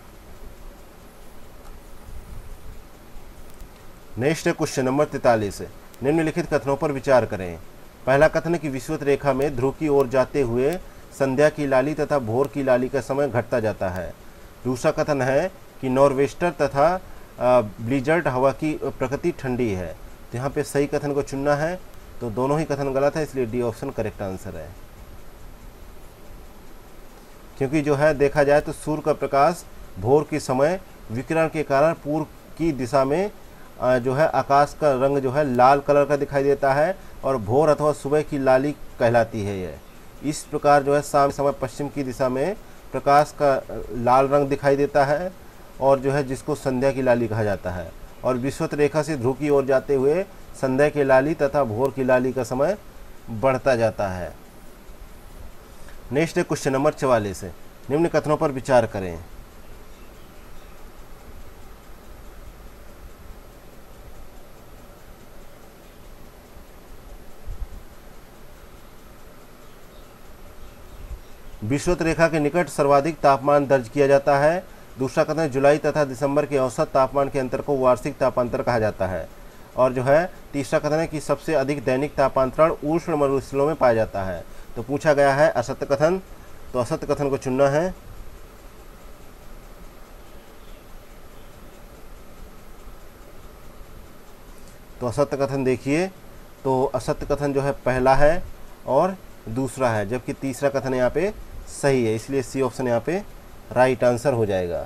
नेक्स्ट है क्वेश्चन नंबर तैंतालीस, निम्नलिखित कथनों पर विचार करें। पहला कथन है कि विषुवत रेखा में ध्रुव की ओर जाते हुए संध्या की लाली तथा भोर की लाली का समय घटता जाता है। दूसरा कथन है कि नॉर्वेस्टर तथा ब्लिजर्ड हवा की प्रकृति ठंडी है। तो यहाँ पे सही कथन को चुनना है, तो दोनों ही कथन गलत है, इसलिए डी ऑप्शन करेक्ट आंसर है। क्योंकि जो है देखा जाए तो सूर्य का प्रकाश भोर के समय विकिरण के कारण पूर्व की दिशा में जो है आकाश का रंग जो है लाल कलर का दिखाई देता है और भोर अथवा सुबह की लाली कहलाती है यह। इस प्रकार जो है शाम समय पश्चिम की दिशा में प्रकाश का लाल रंग दिखाई देता है और जो है जिसको संध्या की लाली कहा जाता है। और विषुवत रेखा से ध्रुव की ओर जाते हुए संध्या की लाली तथा भोर की लाली का समय बढ़ता जाता है। नेक्स्ट है क्वेश्चन नंबर चवालीस है, निम्न कथनों पर विचार करें। विषुवत रेखा के निकट सर्वाधिक तापमान दर्ज किया जाता है। दूसरा कथन है जुलाई तथा दिसंबर के औसत तापमान के अंतर को वार्षिक तापांतर कहा जाता है। और जो है तीसरा कथन है कि सबसे अधिक दैनिक तापांतरण उष्ण मरुस्थलों में पाया जाता है। तो पूछा गया है असत्य कथन, तो असत्य कथन को चुनना है। तो असत्य कथन देखिए, तो असत्य कथन जो है पहला है और दूसरा है, जबकि तीसरा कथन यहाँ पे सही है, इसलिए सी ऑप्शन यहाँ पे राइट आंसर हो जाएगा।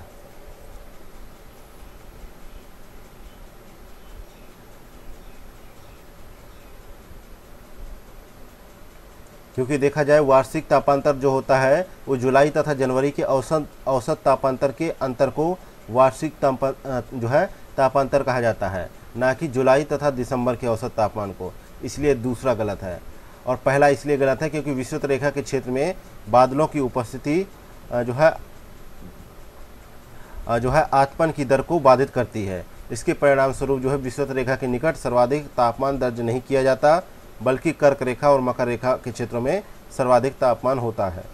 क्योंकि देखा जाए वार्षिक तापांतर जो होता है वो जुलाई तथा जनवरी के औसत औसत तापांतर के अंतर को वार्षिक ताप जो है तापांतर कहा जाता है, ना कि जुलाई तथा दिसंबर के औसत तापमान को, इसलिए दूसरा गलत है। और पहला इसलिए गलत है क्योंकि विषुवत रेखा के क्षेत्र में बादलों की उपस्थिति जो है जो है आतपन की दर को बाधित करती है। इसके परिणाम स्वरूप जो है विषुवत रेखा के निकट सर्वाधिक तापमान दर्ज नहीं किया जाता, बल्कि कर्क रेखा और मकर रेखा के क्षेत्रों में सर्वाधिक तापमान होता है।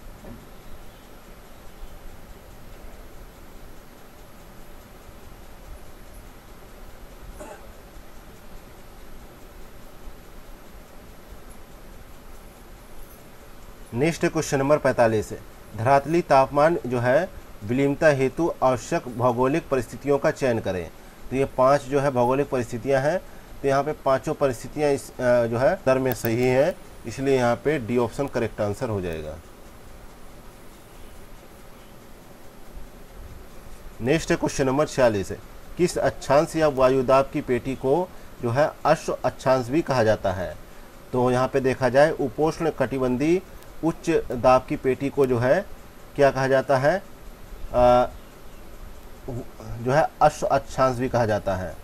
नेक्स्ट क्वेश्चन नंबर पैंतालीस है, धरातली तापमान जो है विलीनता हेतु आवश्यक भौगोलिक परिस्थितियों का चयन करें। तो ये पांच जो है भौगोलिक परिस्थितियां हैं, तो यहाँ पे पांचों परिस्थितियां इस जो है दर में सही है, इसलिए यहाँ पे डी ऑप्शन करेक्ट आंसर हो जाएगा। नेक्स्ट क्वेश्चन नंबर छियालीस है, किस अक्षांश या वायुदाब की पेटी को जो है अश्व अक्षांश भी कहा जाता है? तो यहाँ पे देखा जाए उपोष्ण कटिबंधी उच्च दाब की पेटी को जो है क्या कहा जाता है, आ, जो है अश्व अक्षांश भी कहा जाता है।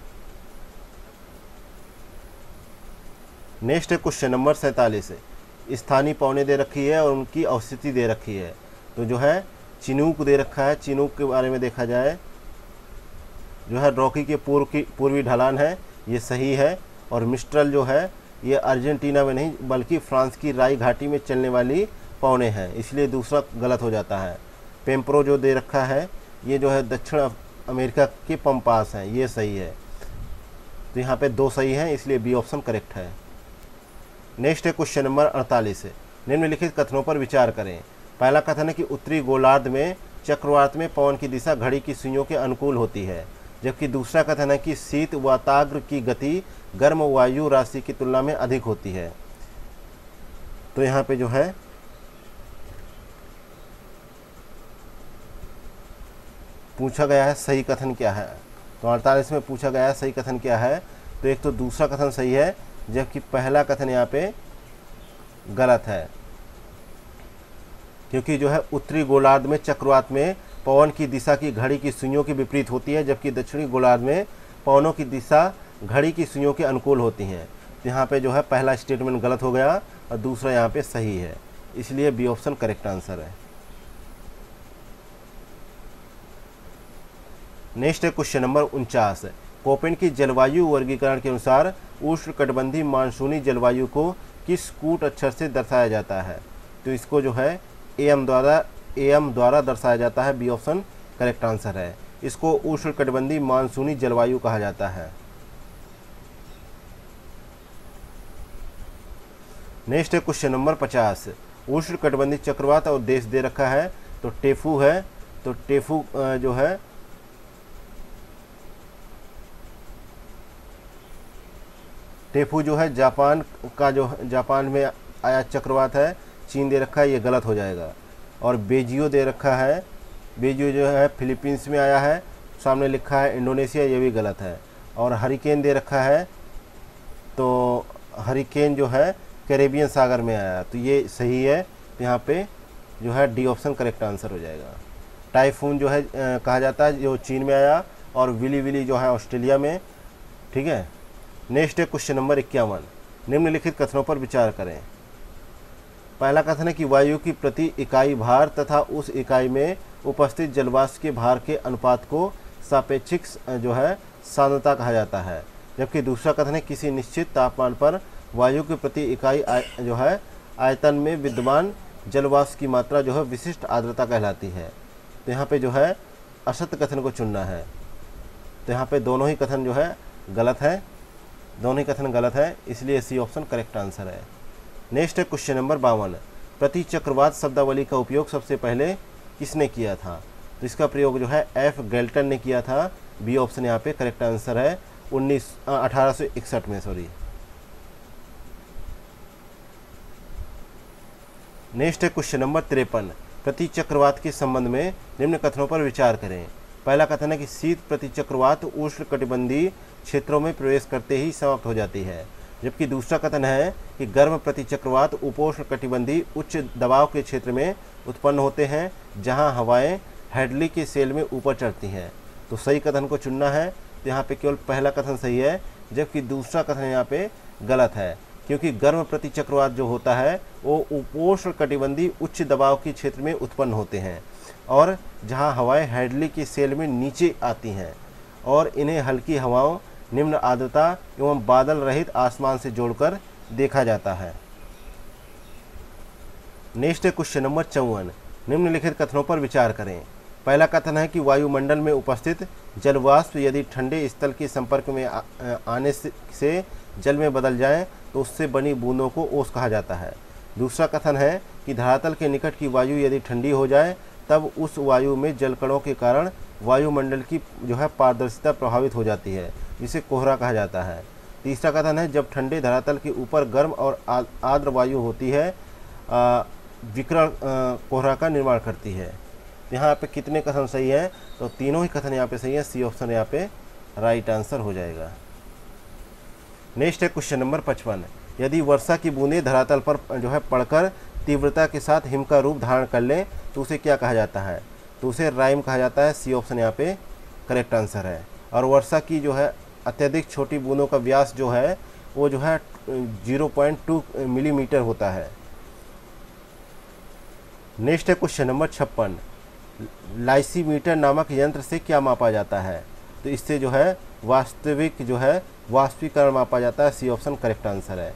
नेक्स्ट क्वेश्चन नंबर सैंतालीस है, स्थानीय पौने दे रखी है और उनकी अवस्थिति दे रखी है। तो जो है चिनूक दे रखा है, चिनूक के बारे में देखा जाए जो है रॉकी के पूर्व की पूर्वी ढलान है, ये सही है। और मिस्ट्रल जो है ये अर्जेंटीना में नहीं बल्कि फ्रांस की राई घाटी में चलने वाली पौने हैं, इसलिए दूसरा गलत हो जाता है। पेम्प्रो जो दे रखा है ये जो है दक्षिण अमेरिका के पम्पास हैं, ये सही है। तो यहाँ पे दो सही हैं, इसलिए बी ऑप्शन करेक्ट है। नेक्स्ट है क्वेश्चन नंबर अड़तालीस है, निम्नलिखित कथनों पर विचार करें। पहला कथन है कि उत्तरी गोलार्ध में चक्रवात में पवन की दिशा घड़ी की सुइयों के अनुकूल होती है, जबकि दूसरा कथन है कि शीत वाताग्र की गति गर्म वायु राशि की तुलना में अधिक होती है। तो यहाँ पे जो है पूछा गया है सही कथन क्या है। तो अड़तालीस में पूछा गया है सही कथन क्या है। तो एक तो दूसरा कथन सही है, जबकि पहला कथन यहाँ पे गलत है, क्योंकि जो है उत्तरी गोलार्ध में चक्रवात में पवन की दिशा की घड़ी की सुइयों के विपरीत होती है, जबकि दक्षिणी गोलार्ध में पवनों की दिशा घड़ी की सुइयों के अनुकूल होती हैं। तो यहाँ पे जो है पहला स्टेटमेंट गलत हो गया और दूसरा यहाँ पे सही है, इसलिए बी ऑप्शन करेक्ट आंसर है। नेक्स्ट है क्वेश्चन नंबर उनचास। कोपेन की जलवायु वर्गीकरण के अनुसार उष्णकटिबंधीय मानसूनी जलवायु को किस कूट अक्षर से दर्शाया जाता है? तो इसको जो है एम द्वारा एम द्वारा दर्शाया जाता है। बी ऑप्शन करेक्ट आंसर है। इसको उष्णकटिबंधीय मानसूनी जलवायु कहा जाता है। नेक्स्ट है क्वेश्चन नंबर पचास। उष्णकटिबंधीय चक्रवात और देश दे रखा है, तो टेफू है। तो टेफू जो है टेफू जो है जापान का जो जापान में आया चक्रवात है। चीन दे रखा है, ये गलत हो जाएगा। और बेजियो दे रखा है, बेजियो जो है फिलीपींस में आया है, सामने लिखा है इंडोनेशिया, ये भी गलत है। और हरिकेन दे रखा है, तो हरिकेन जो है कैरेबियन सागर में आया, तो ये सही है। तो यहाँ पे जो है डी ऑप्शन करेक्ट आंसर हो जाएगा। टाइफून जो है आ, कहा जाता है, जो चीन में आया, और विली विली जो है ऑस्ट्रेलिया में। ठीक है। नेक्स्ट है क्वेश्चन नंबर इक्यावन। निम्नलिखित कथनों पर विचार करें। पहला कथन है कि वायु की प्रति इकाई भार तथा उस इकाई में उपस्थित जलवाष्प के भार के अनुपात को सापेक्षिक जो है सांद्रता कहा जाता है, जबकि दूसरा कथन है किसी निश्चित तापमान पर वायु की प्रति इकाई जो है आयतन में विद्यमान जलवाष्प की मात्रा जो है विशिष्ट आर्द्रता कहलाती है। तो यहाँ पे जो है असत्य कथन को चुनना है। तो यहाँ पे दोनों ही कथन जो है गलत है, दोनों ही कथन गलत है, इसलिए सी ऑप्शन करेक्ट आंसर है। नेक्स्ट है क्वेश्चन नंबर बावन। प्रति चक्रवात शब्दावली का उपयोग सबसे पहले किसने किया था? तो इसका प्रयोग जो है एफ गैल्टन ने किया था। बी ऑप्शन यहाँ पे करेक्ट आंसर है, उन्नीस अठारह सौ इकसठ में सॉरी। नेक्स्ट है क्वेश्चन नंबर तिरपन। प्रति चक्रवात के संबंध में निम्न कथनों पर विचार करें। पहला कथन है कि शीत प्रति चक्रवात उष्णकटिबंधीय क्षेत्रों में प्रवेश करते ही समाप्त हो जाती है, जबकि दूसरा कथन है कि गर्म प्रति चक्रवात उपोष्ण कटिबंधीय उच्च दबाव के क्षेत्र में उत्पन्न होते हैं, जहां हवाएं हैडली के सेल में ऊपर चढ़ती हैं। तो सही कथन को चुनना है। तो यहाँ पे केवल पहला कथन सही है, जबकि दूसरा कथन यहाँ पे गलत है, क्योंकि गर्म प्रति चक्रवात जो होता है वो उपोष्ण कटिबंधीय उच्च दबाव के क्षेत्र में उत्पन्न होते हैं, और जहाँ हवाएं हैडली के सेल में नीचे आती हैं, और इन्हें हल्की हवाओं, निम्न आर्द्रता एवं बादल रहित आसमान से जोड़कर देखा जाता है। नेक्स्ट है क्वेश्चन नंबर चौवन। निम्नलिखित कथनों पर विचार करें। पहला कथन है कि वायुमंडल में उपस्थित जलवाष्प यदि ठंडे स्थल के संपर्क में आ, आने से जल में बदल जाएं, तो उससे बनी बूंदों को ओस कहा जाता है। दूसरा कथन है कि धरातल के निकट की वायु यदि ठंडी हो जाए, तब उस वायु में जलकणों के कारण वायुमंडल की जो है पारदर्शिता प्रभावित हो जाती है, जिसे कोहरा कहा जाता है। तीसरा कथन है जब ठंडे धरातल के ऊपर गर्म और आर्द्र वायु होती है, विकिरण कोहरा का निर्माण करती है। यहाँ पे कितने कथन सही हैं? तो तीनों ही कथन यहाँ पे सही है। सी ऑप्शन यहाँ पे राइट आंसर हो जाएगा। नेक्स्ट है क्वेश्चन नंबर पचपन। यदि वर्षा की बूंदें धरातल पर जो है पड़कर तीव्रता के साथ हिम का रूप धारण कर लें, तो उसे क्या कहा जाता है? तो उसे राइम कहा जाता है। सी ऑप्शन यहाँ पे करेक्ट आंसर है। और वर्षा की जो है अत्यधिक छोटी बूंदों का व्यास जो है वो जो है ज़ीरो पॉइंट टू मिलीमीटर होता है। नेक्स्ट है क्वेश्चन नंबर छप्पन। लाइसीमीटर नामक यंत्र से क्या मापा जाता है? तो इससे जो है वास्तविक जो है वाष्पीकरण मापा जाता है। सी ऑप्शन करेक्ट आंसर है।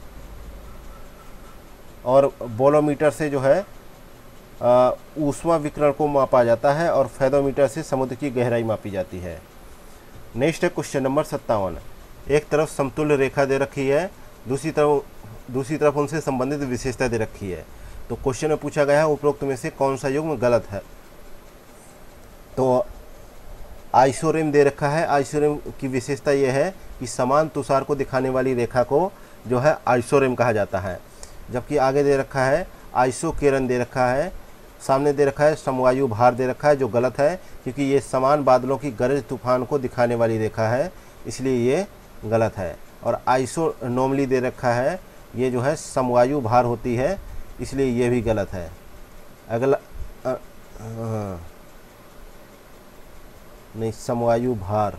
और बोलोमीटर से जो है ऊष्मा विकिरण को मापा जाता है, और फेदोमीटर से समुद्र की गहराई मापी जाती है। नेक्स्ट है क्वेश्चन नंबर सत्तावन। एक तरफ समतुल्य रेखा दे रखी है, दूसरी तरफ दूसरी तरफ उनसे संबंधित विशेषता दे रखी है। तो क्वेश्चन में पूछा गया है उपरोक्त में से कौन सा युग्म गलत है। तो आइसोरेम दे रखा है। आइसोरेम की विशेषता यह है कि समान तुषार को दिखाने वाली रेखा को जो है आइसोरेम कहा जाता है। जबकि आगे दे रखा है आइसोकेरन दे रखा है, सामने दे रखा है समवायु भार दे रखा है, जो गलत है क्योंकि ये समान बादलों की गरज तूफान को दिखाने वाली रेखा है, इसलिए ये गलत है। और आइसोनोमली दे रखा है, ये जो है समवायु भार होती है, इसलिए ये भी गलत है। अगला आ, आ, नहीं समवायु भार,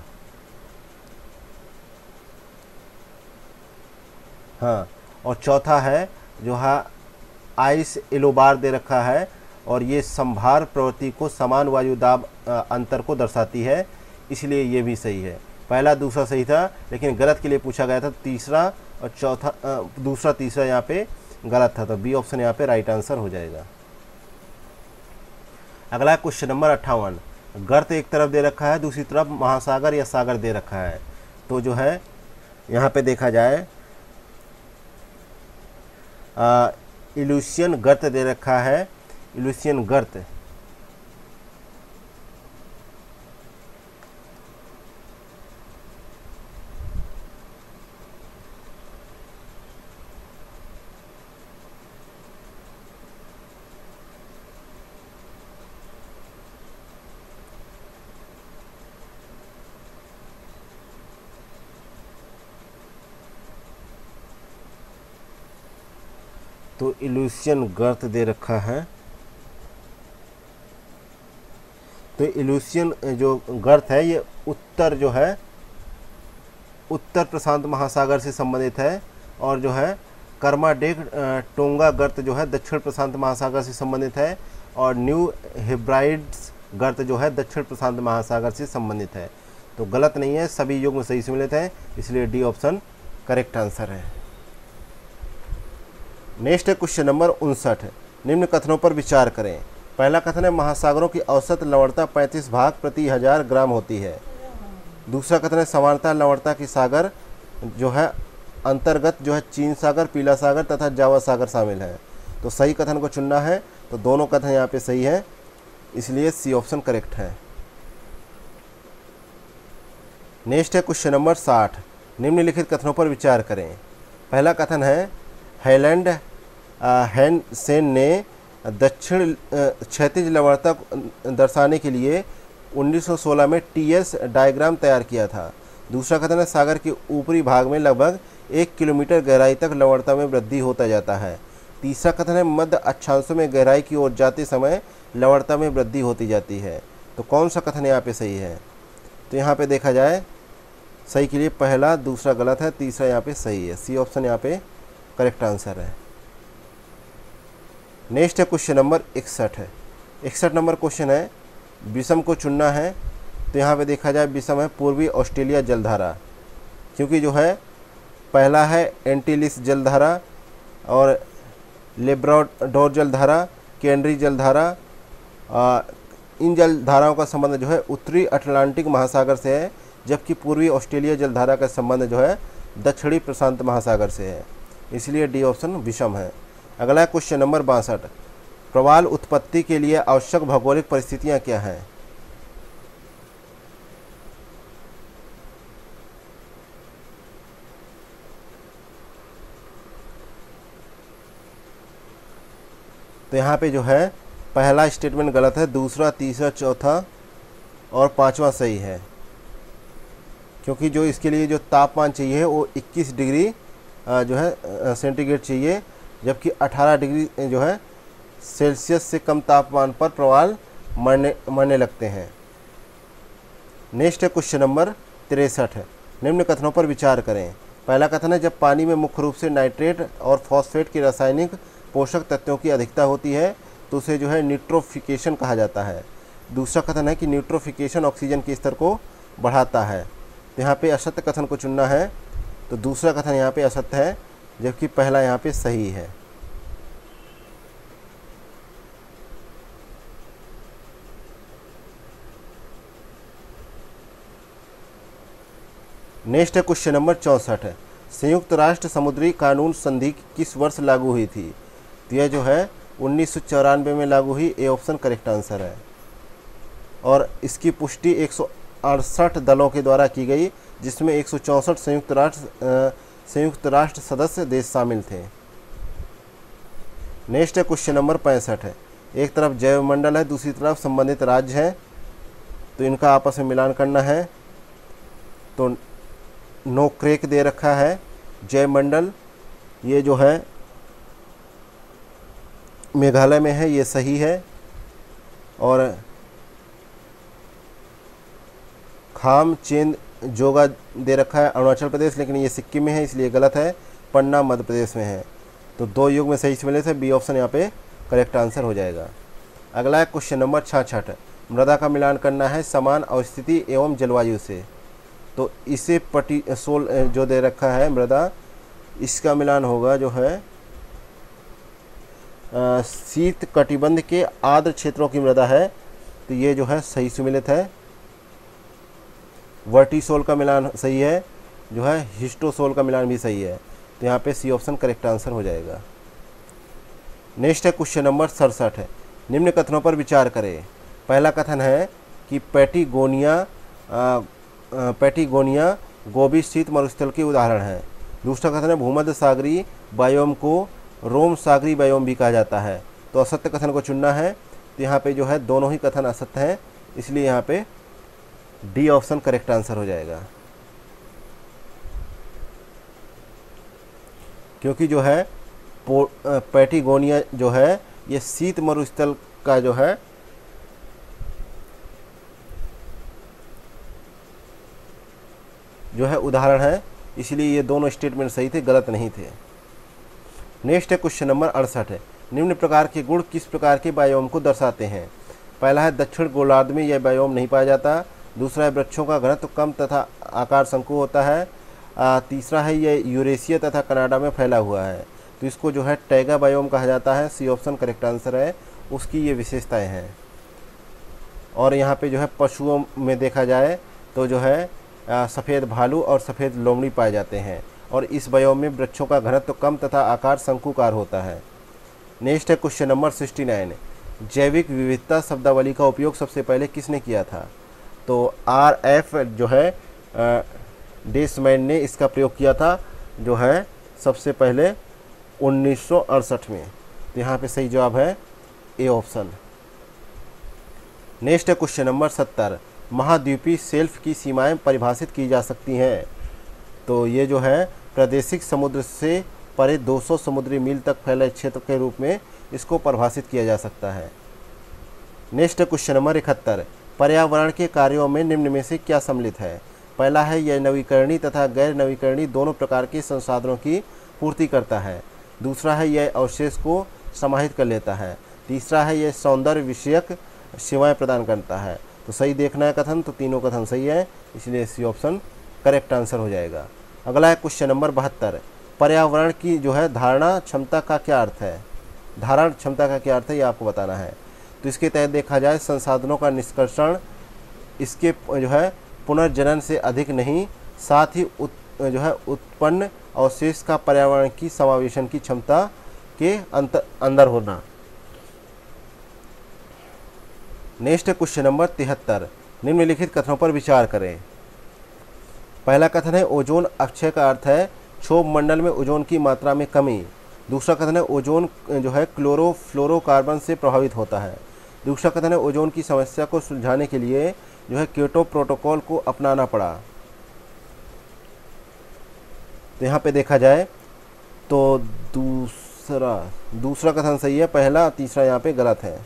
हाँ। और चौथा है जो है आइस एलोबार दे रखा है, और ये संभार प्रवृत्ति को समान वायु दाब अंतर को दर्शाती है, इसलिए ये भी सही है। पहला दूसरा सही था, लेकिन गलत के लिए पूछा गया था। तीसरा और चौथा, दूसरा तीसरा यहाँ पे गलत था, तो बी ऑप्शन यहाँ पे राइट आंसर हो जाएगा। अगला क्वेश्चन नंबर अट्ठावन। गर्त एक तरफ दे रखा है, दूसरी तरफ महासागर या सागर दे रखा है। तो जो है यहाँ पे देखा जाए इल्यूशियन गर्त दे रखा है, इल्यूशियन गर्त तो इल्यूशियन गर्त दे रखा है। तो इल्यूशियन जो गर्त है ये उत्तर जो है उत्तर प्रशांत महासागर से संबंधित है, और जो है कर्माडेक टोंगा गर्त जो है दक्षिण प्रशांत महासागर से संबंधित है, और न्यू हेब्राइड्स गर्त जो है दक्षिण प्रशांत महासागर से संबंधित है। तो गलत नहीं है, सभी युग्म सही से मिलित हैं, इसलिए डी ऑप्शन करेक्ट आंसर है। नेक्स्ट है क्वेश्चन नंबर उनसठ। निम्न कथनों पर विचार करें। पहला कथन है महासागरों की औसत लवणता पैंतीस भाग प्रति हजार ग्राम होती है। दूसरा कथन है समानता लवणता की सागर जो है अंतर्गत जो है चीन सागर, पीला सागर तथा जावा सागर शामिल है। तो सही कथन को चुनना है, तो दोनों कथन यहाँ पे सही है, इसलिए सी ऑप्शन करेक्ट है। नेक्स्ट है क्वेश्चन नंबर साठ। निम्नलिखित कथनों पर विचार करें। पहला कथन है हैलैंड हैनसेन ने दक्षिण क्षैतिज लवणता दर्शाने के लिए उन्नीस सौ सोलह में टीएस डायग्राम तैयार किया था। दूसरा कथन है सागर के ऊपरी भाग में लगभग एक किलोमीटर गहराई तक लवणता में वृद्धि होता जाता है। तीसरा कथन है मध्य अक्षांशों में गहराई की ओर जाते समय लवणता में वृद्धि होती जाती है। तो कौन सा कथन यहाँ पे सही है? तो यहाँ पे देखा जाए सही के लिए पहला, दूसरा गलत है, तीसरा यहाँ पे सही है। सी ऑप्शन यहाँ पे करेक्ट आंसर है। नेक्स्ट है क्वेश्चन नंबर इकसठ है। इकसठ नंबर क्वेश्चन है विषम को चुनना है। तो यहाँ पे देखा जाए विषम है पूर्वी ऑस्ट्रेलिया जलधारा, क्योंकि जो है पहला है एंटीलिस जलधारा और लेब्राडोर जलधारा, कैनरी जलधारा। इन जलधाराओं का संबंध जो है उत्तरी अटलांटिक महासागर से है, जबकि पूर्वी ऑस्ट्रेलिया जलधारा का संबंध जो है दक्षिणी प्रशांत महासागर से है, इसलिए डी ऑप्शन विषम है। अगला क्वेश्चन नंबर बासठ। प्रवाल उत्पत्ति के लिए आवश्यक भौगोलिक परिस्थितियां क्या हैं? तो यहाँ पे जो है पहला स्टेटमेंट गलत है, दूसरा, तीसरा, चौथा और पांचवा सही है, क्योंकि जो इसके लिए जो तापमान चाहिए वो इक्कीस डिग्री जो है सेंटीग्रेड चाहिए, जबकि अठारह डिग्री जो है सेल्सियस से कम तापमान पर प्रवाल मरने मरने लगते हैं। नेक्स्ट है क्वेश्चन नंबर तिरसठ है। निम्न कथनों पर विचार करें। पहला कथन है जब पानी में मुख्य रूप से नाइट्रेट और फॉस्फेट की रासायनिक पोषक तत्वों की अधिकता होती है तो उसे जो है न्यूट्रोफिकेशन कहा जाता है। दूसरा कथन है कि न्यूट्रोफिकेशन ऑक्सीजन के स्तर को बढ़ाता है। तो यहाँ पे असत्य कथन को चुनना है, तो दूसरा कथन यहाँ पे असत्य है, जबकि पहला यहाँ पे सही है। नेक्स्ट है क्वेश्चन नंबर चौंसठ है। संयुक्त राष्ट्र समुद्री कानून संधि किस वर्ष लागू हुई थी? तो यह जो है उन्नीस सौ चौरानवे में लागू हुई, ए ऑप्शन करेक्ट आंसर है। और इसकी पुष्टि एक सौ अड़सठ दलों के द्वारा की गई, जिसमें एक सौ चौंसठ संयुक्त राष्ट्र संयुक्त राष्ट्र सदस्य देश शामिल थे। नेक्स्ट है क्वेश्चन नंबर पैंसठ है। एक तरफ जैव मंडल है, दूसरी तरफ संबंधित राज्य है, तो इनका आपस में मिलान करना है। तो नो क्रेक दे रखा है। जैव मंडल ये जो है मेघालय में है, ये सही है। और खाम चेंद जोगा दे रखा है अरुणाचल प्रदेश, लेकिन ये सिक्किम में है इसलिए गलत है। पन्ना मध्य प्रदेश में है। तो दो युग में सही से मिले थे, बी ऑप्शन यहाँ पे करेक्ट आंसर हो जाएगा। अगला है क्वेश्चन नंबर छाछठ। मृदा का मिलान करना है समान अवस्थिति एवं जलवायु से। तो इसे पटी सोल जो दे रखा है मृदा, इसका मिलान होगा जो है आ, शीत कटिबंध के आर्द्र क्षेत्रों की मृदा है, तो ये जो है सही सुमिलित है। वर्टिसोल का मिलान सही है, जो है हिस्टोसोल का मिलान भी सही है, तो यहाँ पे सी ऑप्शन करेक्ट आंसर हो जाएगा। नेक्स्ट है क्वेश्चन नंबर सड़सठ है। निम्न कथनों पर विचार करें। पहला कथन है कि पैटिगोनिया पैटिगोनिया गोबी शीत मरुस्थल के उदाहरण है। दूसरा कथन है भूमध्य सागरीय बायोम को रोम सागरीय बायोम भी कहा जाता है। तो असत्य कथन को चुनना है, तो यहाँ पे जो है दोनों ही कथन असत्य हैं, इसलिए यहाँ पे डी ऑप्शन करेक्ट आंसर हो जाएगा। क्योंकि जो है पैटिगोनिया जो है ये शीत मरुस्थल का जो है जो है उदाहरण है, इसलिए ये दोनों स्टेटमेंट सही थे, गलत नहीं थे। नेक्स्ट है क्वेश्चन नंबर अड़सठ है। निम्न प्रकार के गुण किस प्रकार के बायोम को दर्शाते हैं। पहला है दक्षिण गोलार्ध में यह बायोम नहीं पाया जाता। दूसरा है वृक्षों का घनत्व कम तथा आकार शंकु होता है। आ, तीसरा है यह यूरेशिया तथा कनाडा में फैला हुआ है, तो इसको जो है टैगा बायोम कहा जाता है। सी ऑप्शन करेक्ट आंसर है, उसकी ये विशेषताएं हैं। और यहाँ पे जो है पशुओं में देखा जाए तो जो है सफ़ेद भालू और सफ़ेद लोमड़ी पाए जाते हैं, और इस बायोम में वृक्षों का घनत्व कम तथा आकार शंकुकार होता है। नेक्स्ट है क्वेश्चन नंबर सिक्सटी नाइन। जैविक विविधता शब्दावली का उपयोग सबसे पहले किसने किया था। तो आर एफ जो है डेसमैन ने इसका प्रयोग किया था, जो है सबसे पहले उन्नीस सौ अड़सठ में। तो यहाँ पे सही जवाब है ए ऑप्शन। नेक्स्ट है क्वेश्चन नंबर सत्तर। महाद्वीपीय शेल्फ की सीमाएं परिभाषित की जा सकती हैं। तो ये जो है प्रादेशिक समुद्र से परे दो सौ समुद्री मील तक फैले क्षेत्र के रूप में इसको परिभाषित किया जा सकता है। नेक्स्ट है क्वेश्चन नंबर इकहत्तर। पर्यावरण के कार्यों में निम्न में से क्या सम्मिलित है। पहला है यह नवीकरणीय तथा गैर नवीकरणीय दोनों प्रकार के संसाधनों की पूर्ति करता है। दूसरा है यह अवशेष को समाहित कर लेता है। तीसरा है यह सौंदर्य विषयक सेवाएं प्रदान करता है। तो सही देखना है कथन, तो तीनों कथन सही है, इसलिए सी ऑप्शन करेक्ट आंसर हो जाएगा। अगला है क्वेश्चन नंबर बहत्तर। पर्यावरण की जो है धारणा क्षमता का क्या अर्थ है। धारण क्षमता का क्या अर्थ है, ये आपको बताना है। तो इसके तहत देखा जाए संसाधनों का निष्कर्षण इसके जो है पुनर्जनन से अधिक नहीं, साथ ही उत, जो है उत्पन्न अवशेष का पर्यावरण की समावेशन की क्षमता के अंतर अंदर होना। नेक्स्ट क्वेश्चन नंबर तिहत्तर। निम्नलिखित कथनों पर विचार करें। पहला कथन है ओजोन अपक्षय का अर्थ है क्षोभ मंडल में ओजोन की मात्रा में कमी। दूसरा कथन है ओजोन जो है क्लोरोफ्लोरोकार्बन से प्रभावित होता है। दूसरा कथन है ओजोन की समस्या को सुलझाने के लिए जो है क्योटो प्रोटोकॉल को अपनाना पड़ा। तो यहाँ पे देखा जाए तो दूसरा दूसरा कथन सही है, पहला तीसरा यहाँ पे गलत है।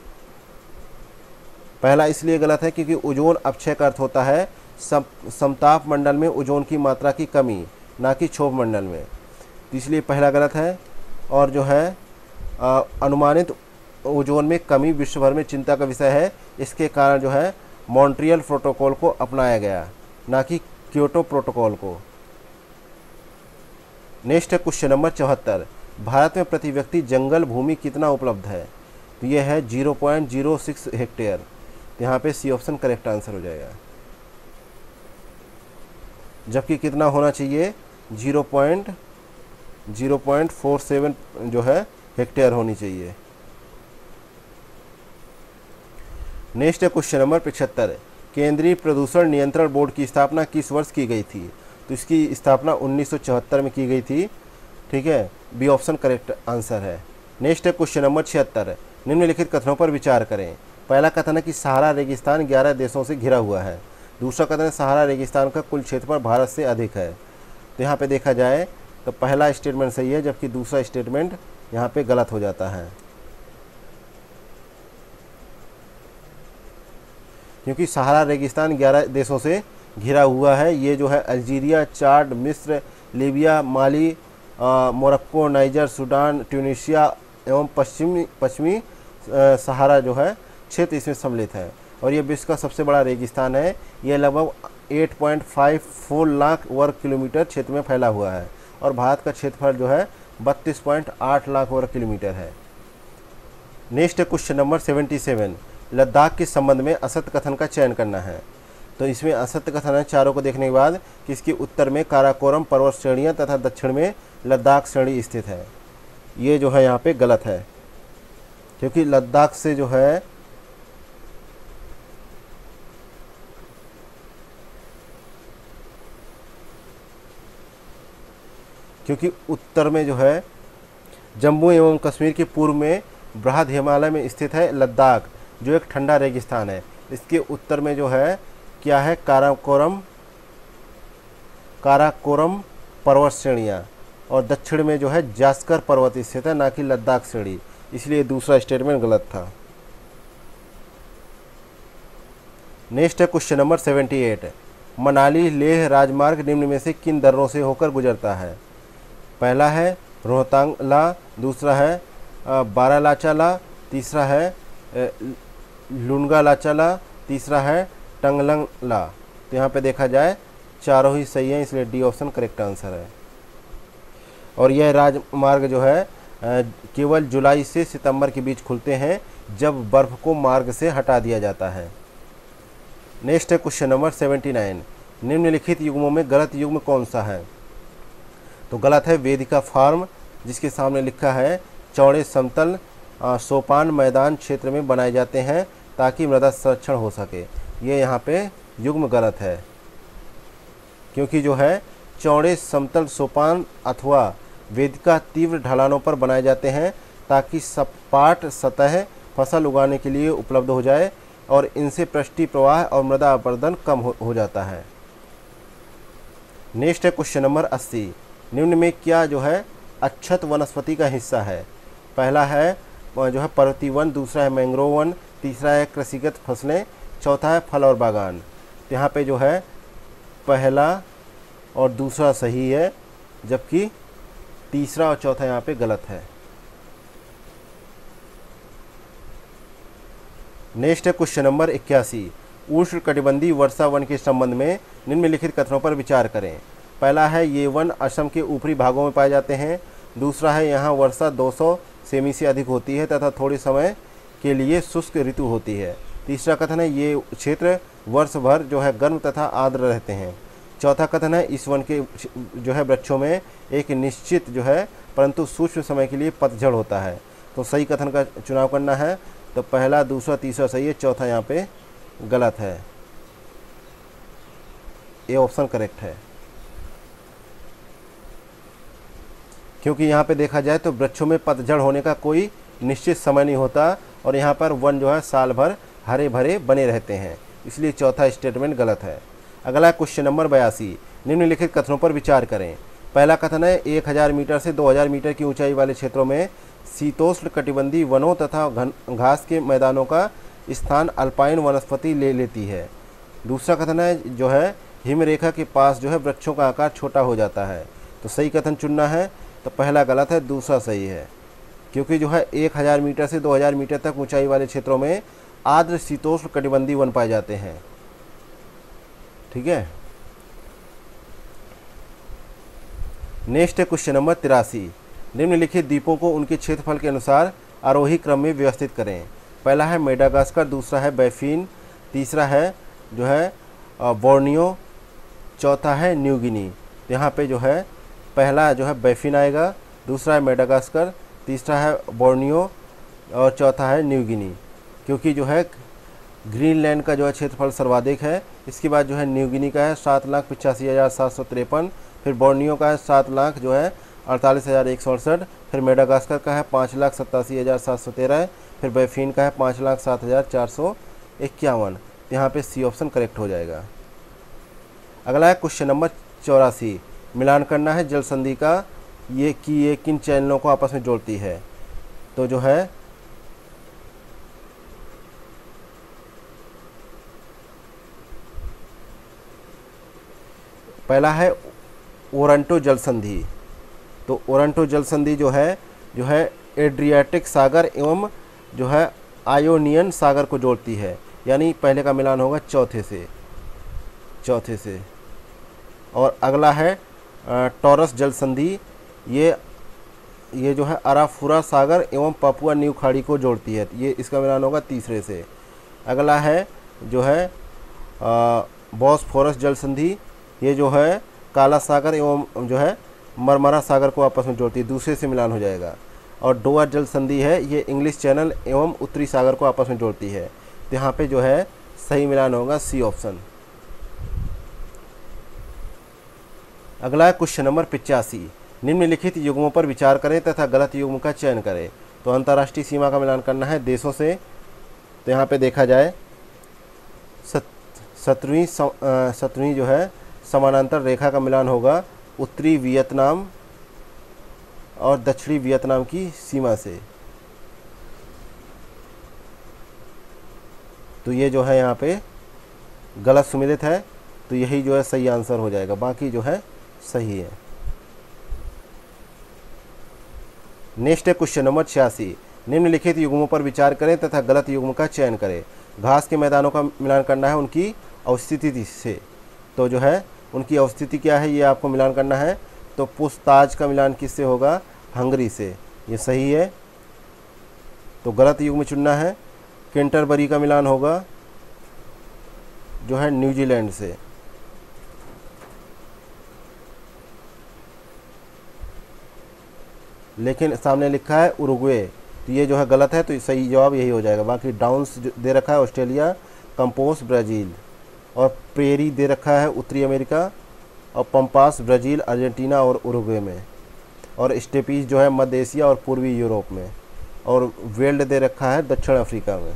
पहला इसलिए गलत है क्योंकि ओजोन अपक्षय का अर्थ होता है सम समताप मंडल में ओजोन की मात्रा की कमी, ना कि क्षोभ मंडल में, तो इसलिए पहला गलत है। और जो है आ, अनुमानित ओजोन में कमी विश्व भर में चिंता का विषय है। इसके कारण जो है मॉन्ट्रियल प्रोटोकॉल को अपनाया गया, ना कि क्योटो प्रोटोकॉल को। नेक्स्ट है क्वेश्चन नंबर चौहत्तर। भारत में प्रति व्यक्ति जंगल भूमि कितना उपलब्ध है। तो यह है zero point zero six hectare. तो यहाँ पे सी ऑप्शन करेक्ट आंसर हो जाएगा, जबकि कितना होना चाहिए, zero point zero point four seven जो है हेक्टेयर होनी चाहिए। नेक्स्ट है क्वेश्चन नंबर पचहत्तर, केंद्रीय प्रदूषण नियंत्रण बोर्ड की स्थापना किस वर्ष की गई थी? तो इसकी स्थापना उन्नीस सौ चौहत्तर में की गई थी। ठीक है, बी ऑप्शन करेक्ट आंसर है। नेक्स्ट है क्वेश्चन नंबर छिहत्तर, निम्नलिखित कथनों पर विचार करें। पहला कथन है कि सहारा रेगिस्तान ग्यारह देशों से घिरा हुआ है। दूसरा कथन है सहारा रेगिस्तान का कुल क्षेत्रफल भारत से अधिक है। तो यहाँ पे देखा जाए तो पहला स्टेटमेंट सही है, जबकि दूसरा स्टेटमेंट यहाँ पे गलत हो जाता है, क्योंकि सहारा रेगिस्तान ग्यारह देशों से घिरा हुआ है। ये जो है अल्जीरिया, चाड, मिस्र, Libya, Mali, Morocco, Niger, Sudan, Tunisia एवं पश्चिमी पश्चिमी सहारा जो है क्षेत्र इसमें सम्मिलित है। और ये विश्व का सबसे बड़ा रेगिस्तान है। यह लगभग आठ पॉइंट चौवन लाख वर्ग किलोमीटर क्षेत्र में फैला हुआ है और भारत का क्षेत्रफल जो है बत्तीस पॉइंट आठ लाख वर्ग किलोमीटर है। नेक्स्ट है क्वेश्चन नंबर सतहत्तर, लद्दाख के संबंध में असत्य कथन का चयन करना है। तो इसमें असत्य कथन है चारों को देखने के बाद कि इसके उत्तर में काराकोरम पर्वत श्रेणियाँ तथा दक्षिण में लद्दाख श्रेणी स्थित है। ये जो है यहाँ पे गलत है, क्योंकि लद्दाख से जो है क्योंकि उत्तर में जो है जम्मू एवं कश्मीर के पूर्व में बृहद हिमालय में स्थित है लद्दाख, जो एक ठंडा रेगिस्तान है। इसके उत्तर में जो है क्या है, काराकोरम काराकोरम पर्वत श्रेणियाँ, और दक्षिण में जो है जास्कर पर्वत स्थित है, ना कि लद्दाख श्रेणी। इसलिए दूसरा स्टेटमेंट गलत था। नेक्स्ट है क्वेश्चन नंबर अठहत्तर, मनाली लेह राजमार्ग निम्न में से किन दर्रों से होकर गुजरता है? पहला है रोहतांगला, दूसरा है बारालाचाला, तीसरा है लुनगालाचाला, तीसरा है टंगलंगला। तो यहाँ पे देखा जाए चारों ही सही हैं, इसलिए डी ऑप्शन करेक्ट आंसर है। और यह राजमार्ग जो है केवल जुलाई से सितंबर के बीच खुलते हैं, जब बर्फ़ को मार्ग से हटा दिया जाता है। नेक्स्ट है क्वेश्चन नंबर उन्यासी, निम्नलिखित युग्मों में गलत युग्म कौन सा है? तो गलत है वेदिका फार्म, जिसके सामने लिखा है चौड़े समतल सोपान मैदान क्षेत्र में बनाए जाते हैं ताकि मृदा संरक्षण हो सके। ये यहाँ पे युग्म गलत है, क्योंकि जो है चौड़े समतल सोपान अथवा वेदिका तीव्र ढलानों पर बनाए जाते हैं ताकि सपाट सतह फसल उगाने के लिए उपलब्ध हो जाए और इनसे पृष्ठीय प्रवाह और मृदा अपरदन कम हो, हो जाता है। नेक्स्ट है क्वेश्चन नंबर अस्सी, निम्न में क्या जो है अक्षत वनस्पति का हिस्सा है? पहला है जो है पर्वतीय वन, दूसरा है मैंग्रोव वन, तीसरा है कृषिगत फसलें, चौथा है फल और बागान। तो यहाँ पे जो है पहला और दूसरा सही है, जबकि तीसरा और चौथा यहाँ पे गलत है। नेक्स्ट है क्वेश्चन नंबर इक्यासी, उष्णकटिबंधीय वर्षा वन के संबंध में निम्नलिखित कथनों पर विचार करें। पहला है ये वन असम के ऊपरी भागों में पाए जाते हैं। दूसरा है यहाँ वर्षा दो सौ सेमी से अधिक होती है तथा थोड़े समय के लिए शुष्क ऋतु होती है। तीसरा कथन है ये क्षेत्र वर्ष भर जो है गर्म तथा आर्द्र रहते हैं। चौथा कथन है इस वन के जो है वृक्षों में एक निश्चित जो है परंतु सूक्ष्म समय के लिए पतझड़ होता है। तो सही कथन का चुनाव करना है। तो पहला, दूसरा, तीसरा सही है, चौथा यहाँ पे गलत है। ये ऑप्शन करेक्ट है, क्योंकि यहाँ पे देखा जाए तो वृक्षों में पतझड़ होने का कोई निश्चित समय नहीं होता और यहाँ पर वन जो है साल भर हरे भरे बने रहते हैं, इसलिए चौथा स्टेटमेंट गलत है। अगला क्वेश्चन नंबर बयासी, निम्नलिखित कथनों पर विचार करें। पहला कथन है एक हज़ार मीटर से दो हज़ार मीटर की ऊंचाई वाले क्षेत्रों में शीतोष्ण कटिबंधीय वनों तथा घास के मैदानों का स्थान अल्पाइन वनस्पति ले लेती है। दूसरा कथन है जो है हिमरेखा के पास जो है वृक्षों का आकार छोटा हो जाता है। तो सही कथन चुनना है। तो पहला गलत है, दूसरा सही है, क्योंकि जो है एक हज़ार मीटर से दो हज़ार मीटर तक ऊंचाई वाले क्षेत्रों में आर्द्र शीतोष्ण कटिबंधीय वन पाए जाते हैं। ठीक है। नेक्स्ट है क्वेश्चन नंबर तिरासी, निम्नलिखित द्वीपों को उनके क्षेत्रफल के अनुसार आरोही क्रम में व्यवस्थित करें। पहला है मेडागास्कर, दूसरा है बैफिन, तीसरा है जो है बोर्नियो, चौथा है न्यू गिनी। यहाँ पे जो है पहला जो है बैफिन आएगा, दूसरा है मेडागास्कर, तीसरा है बोर्नियो और चौथा है न्यू गिनी, क्योंकि जो है ग्रीनलैंड का जो है क्षेत्रफल सर्वाधिक है। इसके बाद जो है न्यू गिनी का है सात लाख पिचासी हज़ार सात सौ तिरपन, फिर बोर्नियो का है सात लाख जो है अड़तालीस हज़ार एक सौ अड़सठ, फिर मेडागास्कर का है पाँच लाख सत्तासी हज़ार सात सौ तेरह, फिर बैफिन का है पाँच लाख सात हज़ार चार सौ इक्यावन। यहाँ पे सी ऑप्शन करेक्ट हो जाएगा। अगला है क्वेश्चन नंबर चौरासी, मिलान करना है जल संधि का, ये कि ये किन चैनलों को आपस में जोड़ती है। तो जो है पहला है ओरंटो जल संधि। तो ओरंटो जल संधि जो है जो है एड्रियाटिक सागर एवं जो है आयोनियन सागर को जोड़ती है, यानी पहले का मिलान होगा चौथे से चौथे से और अगला है टॉरस जल संधि, ये ये जो है अराफुरा सागर एवं पापुआ न्यू खाड़ी को जोड़ती है, ये इसका मिलान होगा तीसरे से। अगला है जो है बॉस्फोरस जल संधि, ये जो है काला सागर एवं जो है मरमरा सागर को आपस में जोड़ती है, दूसरे से मिलान हो जाएगा। और डोआ जल संधि है, ये इंग्लिश चैनल एवं उत्तरी सागर को आपस में जोड़ती है, तो यहाँ पे जो है सही मिलान होगा सी ऑप्शन। अगला है क्वेश्चन नंबर पिचासी, निम्नलिखित युग्मों पर विचार करें तथा गलत युग्म का चयन करें। तो अंतर्राष्ट्रीय सीमा का मिलान करना है देशों से, तो यहाँ पे देखा जाए सत सत्रहवीं सत्रहवीं जो है समानांतर रेखा का मिलान होगा उत्तरी वियतनाम और दक्षिणी वियतनाम की सीमा से। तो ये जो है यहाँ पे गलत सुमेलित है, तो यही जो है सही आंसर हो जाएगा, बाकी जो है सही है। नेक्स्ट है क्वेश्चन नंबर छियासी, निम्नलिखित युग्मों पर विचार करें तथा गलत युग्म का चयन करें। घास के मैदानों का मिलान करना है उनकी अवस्थिति से। तो जो है उनकी अवस्थिति क्या है ये आपको मिलान करना है। तो पुछताछ का मिलान किससे होगा? हंगरी से, ये सही है। तो गलत युग्म चुनना है। कैंटरबरी का मिलान होगा जो है न्यूजीलैंड से। लेकिन सामने लिखा है उरुग्वे, तो ये जो है गलत है, तो सही जवाब यही हो जाएगा। बाकी डाउन्स दे रखा है ऑस्ट्रेलिया, कंपोस ब्राज़ील, और प्रेरी दे रखा है उत्तरी अमेरिका, और पंपास ब्राज़ील, अर्जेंटीना और उरुग्वे में, और स्टेपीज जो है मध्य एशिया और पूर्वी यूरोप में, और वेल्ड दे रखा है दक्षिण अफ्रीका में।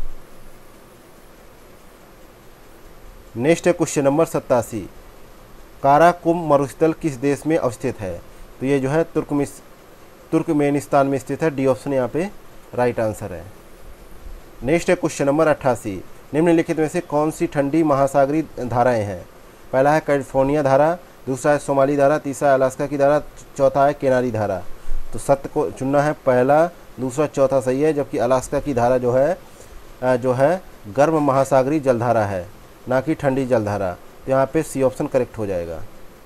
नेक्स्ट है क्वेश्चन नंबर सत्तासी, काराकुम मरुस्थल किस देश में अवस्थित है? तो ये जो है तुर्कमिस तुर्कमेनिस्तान में स्थित है। डी ऑप्शन यहाँ पे राइट आंसर है। नेक्स्ट है क्वेश्चन नंबर अट्ठासी, निम्नलिखित में से कौन सी ठंडी महासागरीय धाराएं हैं? पहला है कैलिफोर्निया धारा, दूसरा है सोमाली धारा, तीसरा है अलास्का की धारा, चौथा है केनारी धारा। तो सत्य को चुनना है, पहला दूसरा चौथा सही है, जबकि अलास्का की धारा जो है जो है गर्म महासागरीय जलधारा है, ना कि ठंडी जलधारा। तो यहाँ पे सी ऑप्शन करेक्ट हो जाएगा।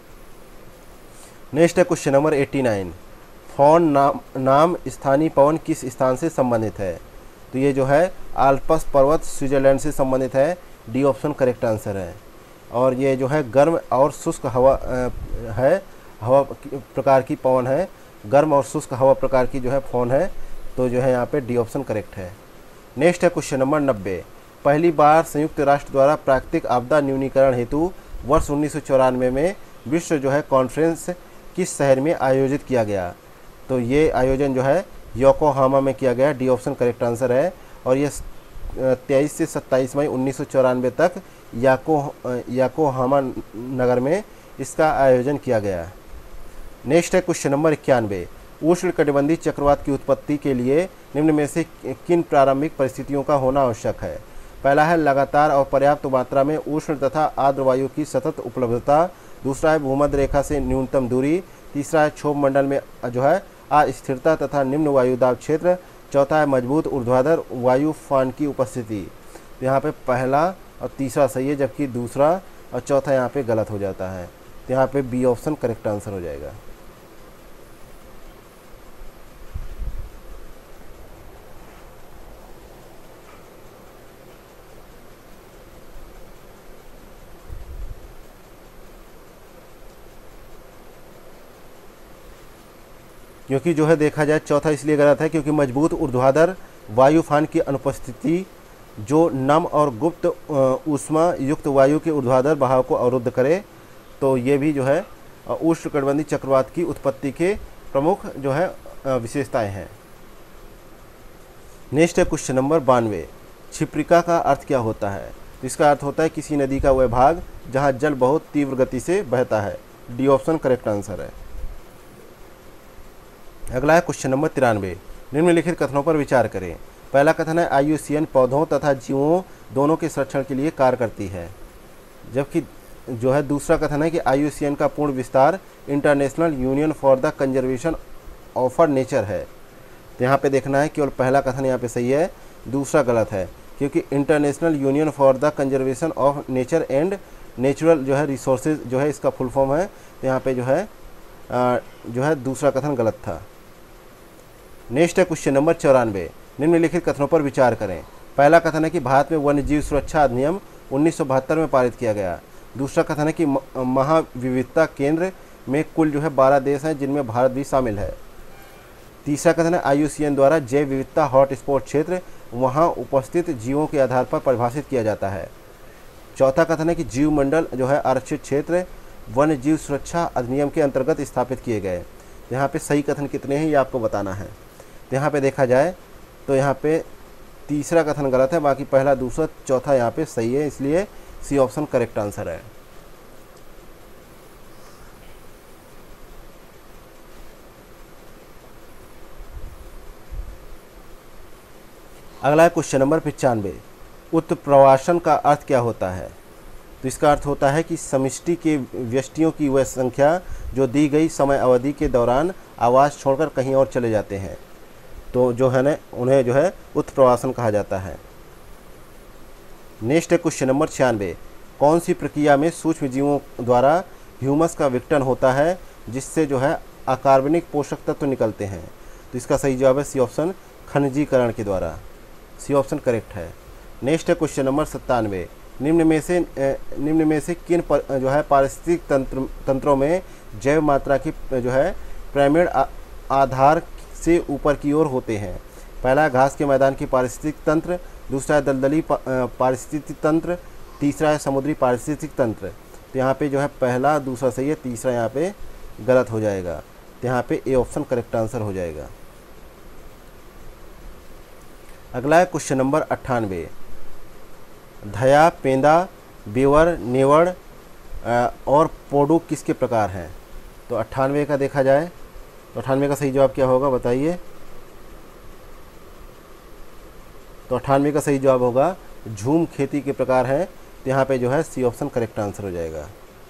नेक्स्ट है क्वेश्चन नंबर नवासी, फॉन नाम नाम स्थानीय पवन किस स्थान से संबंधित है? तो ये जो है आल्प्स पर्वत स्विट्जरलैंड से संबंधित है। डी ऑप्शन करेक्ट आंसर है। और ये जो है गर्म और शुष्क हवा है, हवा प्रकार की पवन है, गर्म और शुष्क हवा प्रकार की जो है फॉन है। तो जो है यहाँ पे डी ऑप्शन करेक्ट है। नेक्स्ट है क्वेश्चन नंबर नब्बे, पहली बार संयुक्त राष्ट्र द्वारा प्राकृतिक आपदा न्यूनीकरण हेतु वर्ष उन्नीस सौ चौरानवे में विश्व जो है कॉन्फ्रेंस किस शहर में आयोजित किया गया? तो ये आयोजन जो है योकोहामा में किया गया। डी ऑप्शन करेक्ट आंसर है। और ये तेईस से सत्ताईस मई उन्नीस सौ चौरानवे तक याको याकोहामा नगर में इसका आयोजन किया गया। नेक्स्ट है क्वेश्चन नंबर इक्यानवे, उष्णकटिबंधीय चक्रवात की उत्पत्ति के लिए निम्न में से किन प्रारंभिक परिस्थितियों का होना आवश्यक है? पहला है लगातार और पर्याप्त मात्रा में उष्ण तथा आर्द्र वायु की सतत उपलब्धता, दूसरा है भूमध्य रेखा से न्यूनतम दूरी, तीसरा है क्षोभ मंडल में जो है अस्थिरता तथा निम्न वायुदाब क्षेत्र, चौथा है मजबूत ऊर्ध्वाधर वायु फान की उपस्थिति। तो यहाँ पे पहला और तीसरा सही है, जबकि दूसरा और चौथा यहाँ पे गलत हो जाता है। तो यहाँ पे बी ऑप्शन करेक्ट आंसर हो जाएगा। क्योंकि जो है देखा जाए चौथा इसलिए गलत है क्योंकि मजबूत ऊर्ध्वाधर वायुफान की अनुपस्थिति जो नम और गुप्त ऊष्मा युक्त वायु के ऊर्ध्वाधर बहाव को अवरुद्ध करे। तो ये भी जो है उष्णकटिबंधीय चक्रवात की उत्पत्ति के प्रमुख जो है विशेषताएं हैं। नेक्स्ट है क्वेश्चन नंबर बानवे, क्षिप्रिका का अर्थ क्या होता है? तो इसका अर्थ होता है किसी नदी का वह भाग जहां जल बहुत तीव्र गति से बहता है। डी ऑप्शन करेक्ट आंसर है। अगला है क्वेश्चन नंबर तिरानवे, निम्नलिखित कथनों पर विचार करें। पहला कथन है आई यू सी एन पौधों तथा जीवों दोनों के संरक्षण के लिए कार्य करती है, जबकि जो है दूसरा कथन है कि आई यू सी एन का पूर्ण विस्तार International Union for the Conservation of Nature है। तो यहाँ पे देखना है केवल पहला कथन यहाँ पे सही है, दूसरा गलत है, क्योंकि International Union for the Conservation of Nature and Natural जो है रिसोर्सेज जो है इसका फुल फॉर्म है। तो यहाँ पे जो है आ, जो है दूसरा कथन गलत था। नेक्स्ट है क्वेश्चन नंबर चौरानवे, निम्नलिखित कथनों पर विचार करें। पहला कथन है कि भारत में वन्य जीव सुरक्षा अधिनियम उन्नीस सौ बहत्तर में पारित किया गया। दूसरा कथन है कि महाविविधता केंद्र में कुल जो है बारह देश हैं जिनमें भारत भी शामिल है। तीसरा कथन है आई यू सी एन द्वारा जैव विविधता हॉटस्पॉट क्षेत्र वहां उपस्थित जीवों के आधार पर परिभाषित किया जाता है। चौथा कथन है कि जीव मंडल जो है आरक्षित क्षेत्र वन्य जीव सुरक्षा अधिनियम के अंतर्गत स्थापित किए गए। यहाँ पे सही कथन कितने हैं ये आपको बताना है। तो यहाँ पे देखा जाए तो यहाँ पे तीसरा कथन गलत है, बाकी पहला दूसरा चौथा यहाँ पे सही है, इसलिए सी ऑप्शन करेक्ट आंसर है। अगला है क्वेश्चन नंबर पचानवे, उत्प्रवासन का अर्थ क्या होता है? तो इसका अर्थ होता है कि समष्टि के व्यष्टियों की वह संख्या जो दी गई समय अवधि के दौरान आवास छोड़कर कहीं और चले जाते हैं, तो जो है ना उन्हें जो है उत्प्रवासन कहा जाता है। नेक्स्ट है क्वेश्चन नंबर छियानवे, कौन सी प्रक्रिया में सूक्ष्म जीवों द्वारा ह्यूमस का विघटन होता है जिससे जो है अकार्बनिक पोषक तत्व निकलते हैं? तो इसका सही जवाब है सी ऑप्शन, खनिजीकरण के द्वारा। सी ऑप्शन करेक्ट है। नेक्स्ट है क्वेश्चन नंबर सत्तानवे, निम्न में से निम्न में से किन पर, जो है पारिस्थितिक तंत्र तंत्रों में जैव मात्रा की जो है पिरामिड आधार से ऊपर की ओर होते हैं? पहला घास के मैदान की पारिस्थितिक तंत्र, दूसरा है दलदली पारिस्थितिक तंत्र, तीसरा है समुद्री पारिस्थितिक तंत्र। तो यहाँ पे जो है पहला दूसरा सही है, तीसरा यहाँ पे गलत हो जाएगा। तो यहाँ पे ए ऑप्शन करेक्ट आंसर हो जाएगा। अगला है क्वेश्चन नंबर अट्ठानवे, धया, पेंदा, बेवर, नेवड़ और पोडू किसके प्रकार हैं? तो अट्ठानवे का देखा जाए तो अट्ठानवे का सही जवाब क्या होगा बताइए? तो अट्ठानवे का सही जवाब होगा झूम खेती के प्रकार हैं। तो यहाँ पे जो है सी ऑप्शन करेक्ट आंसर हो जाएगा।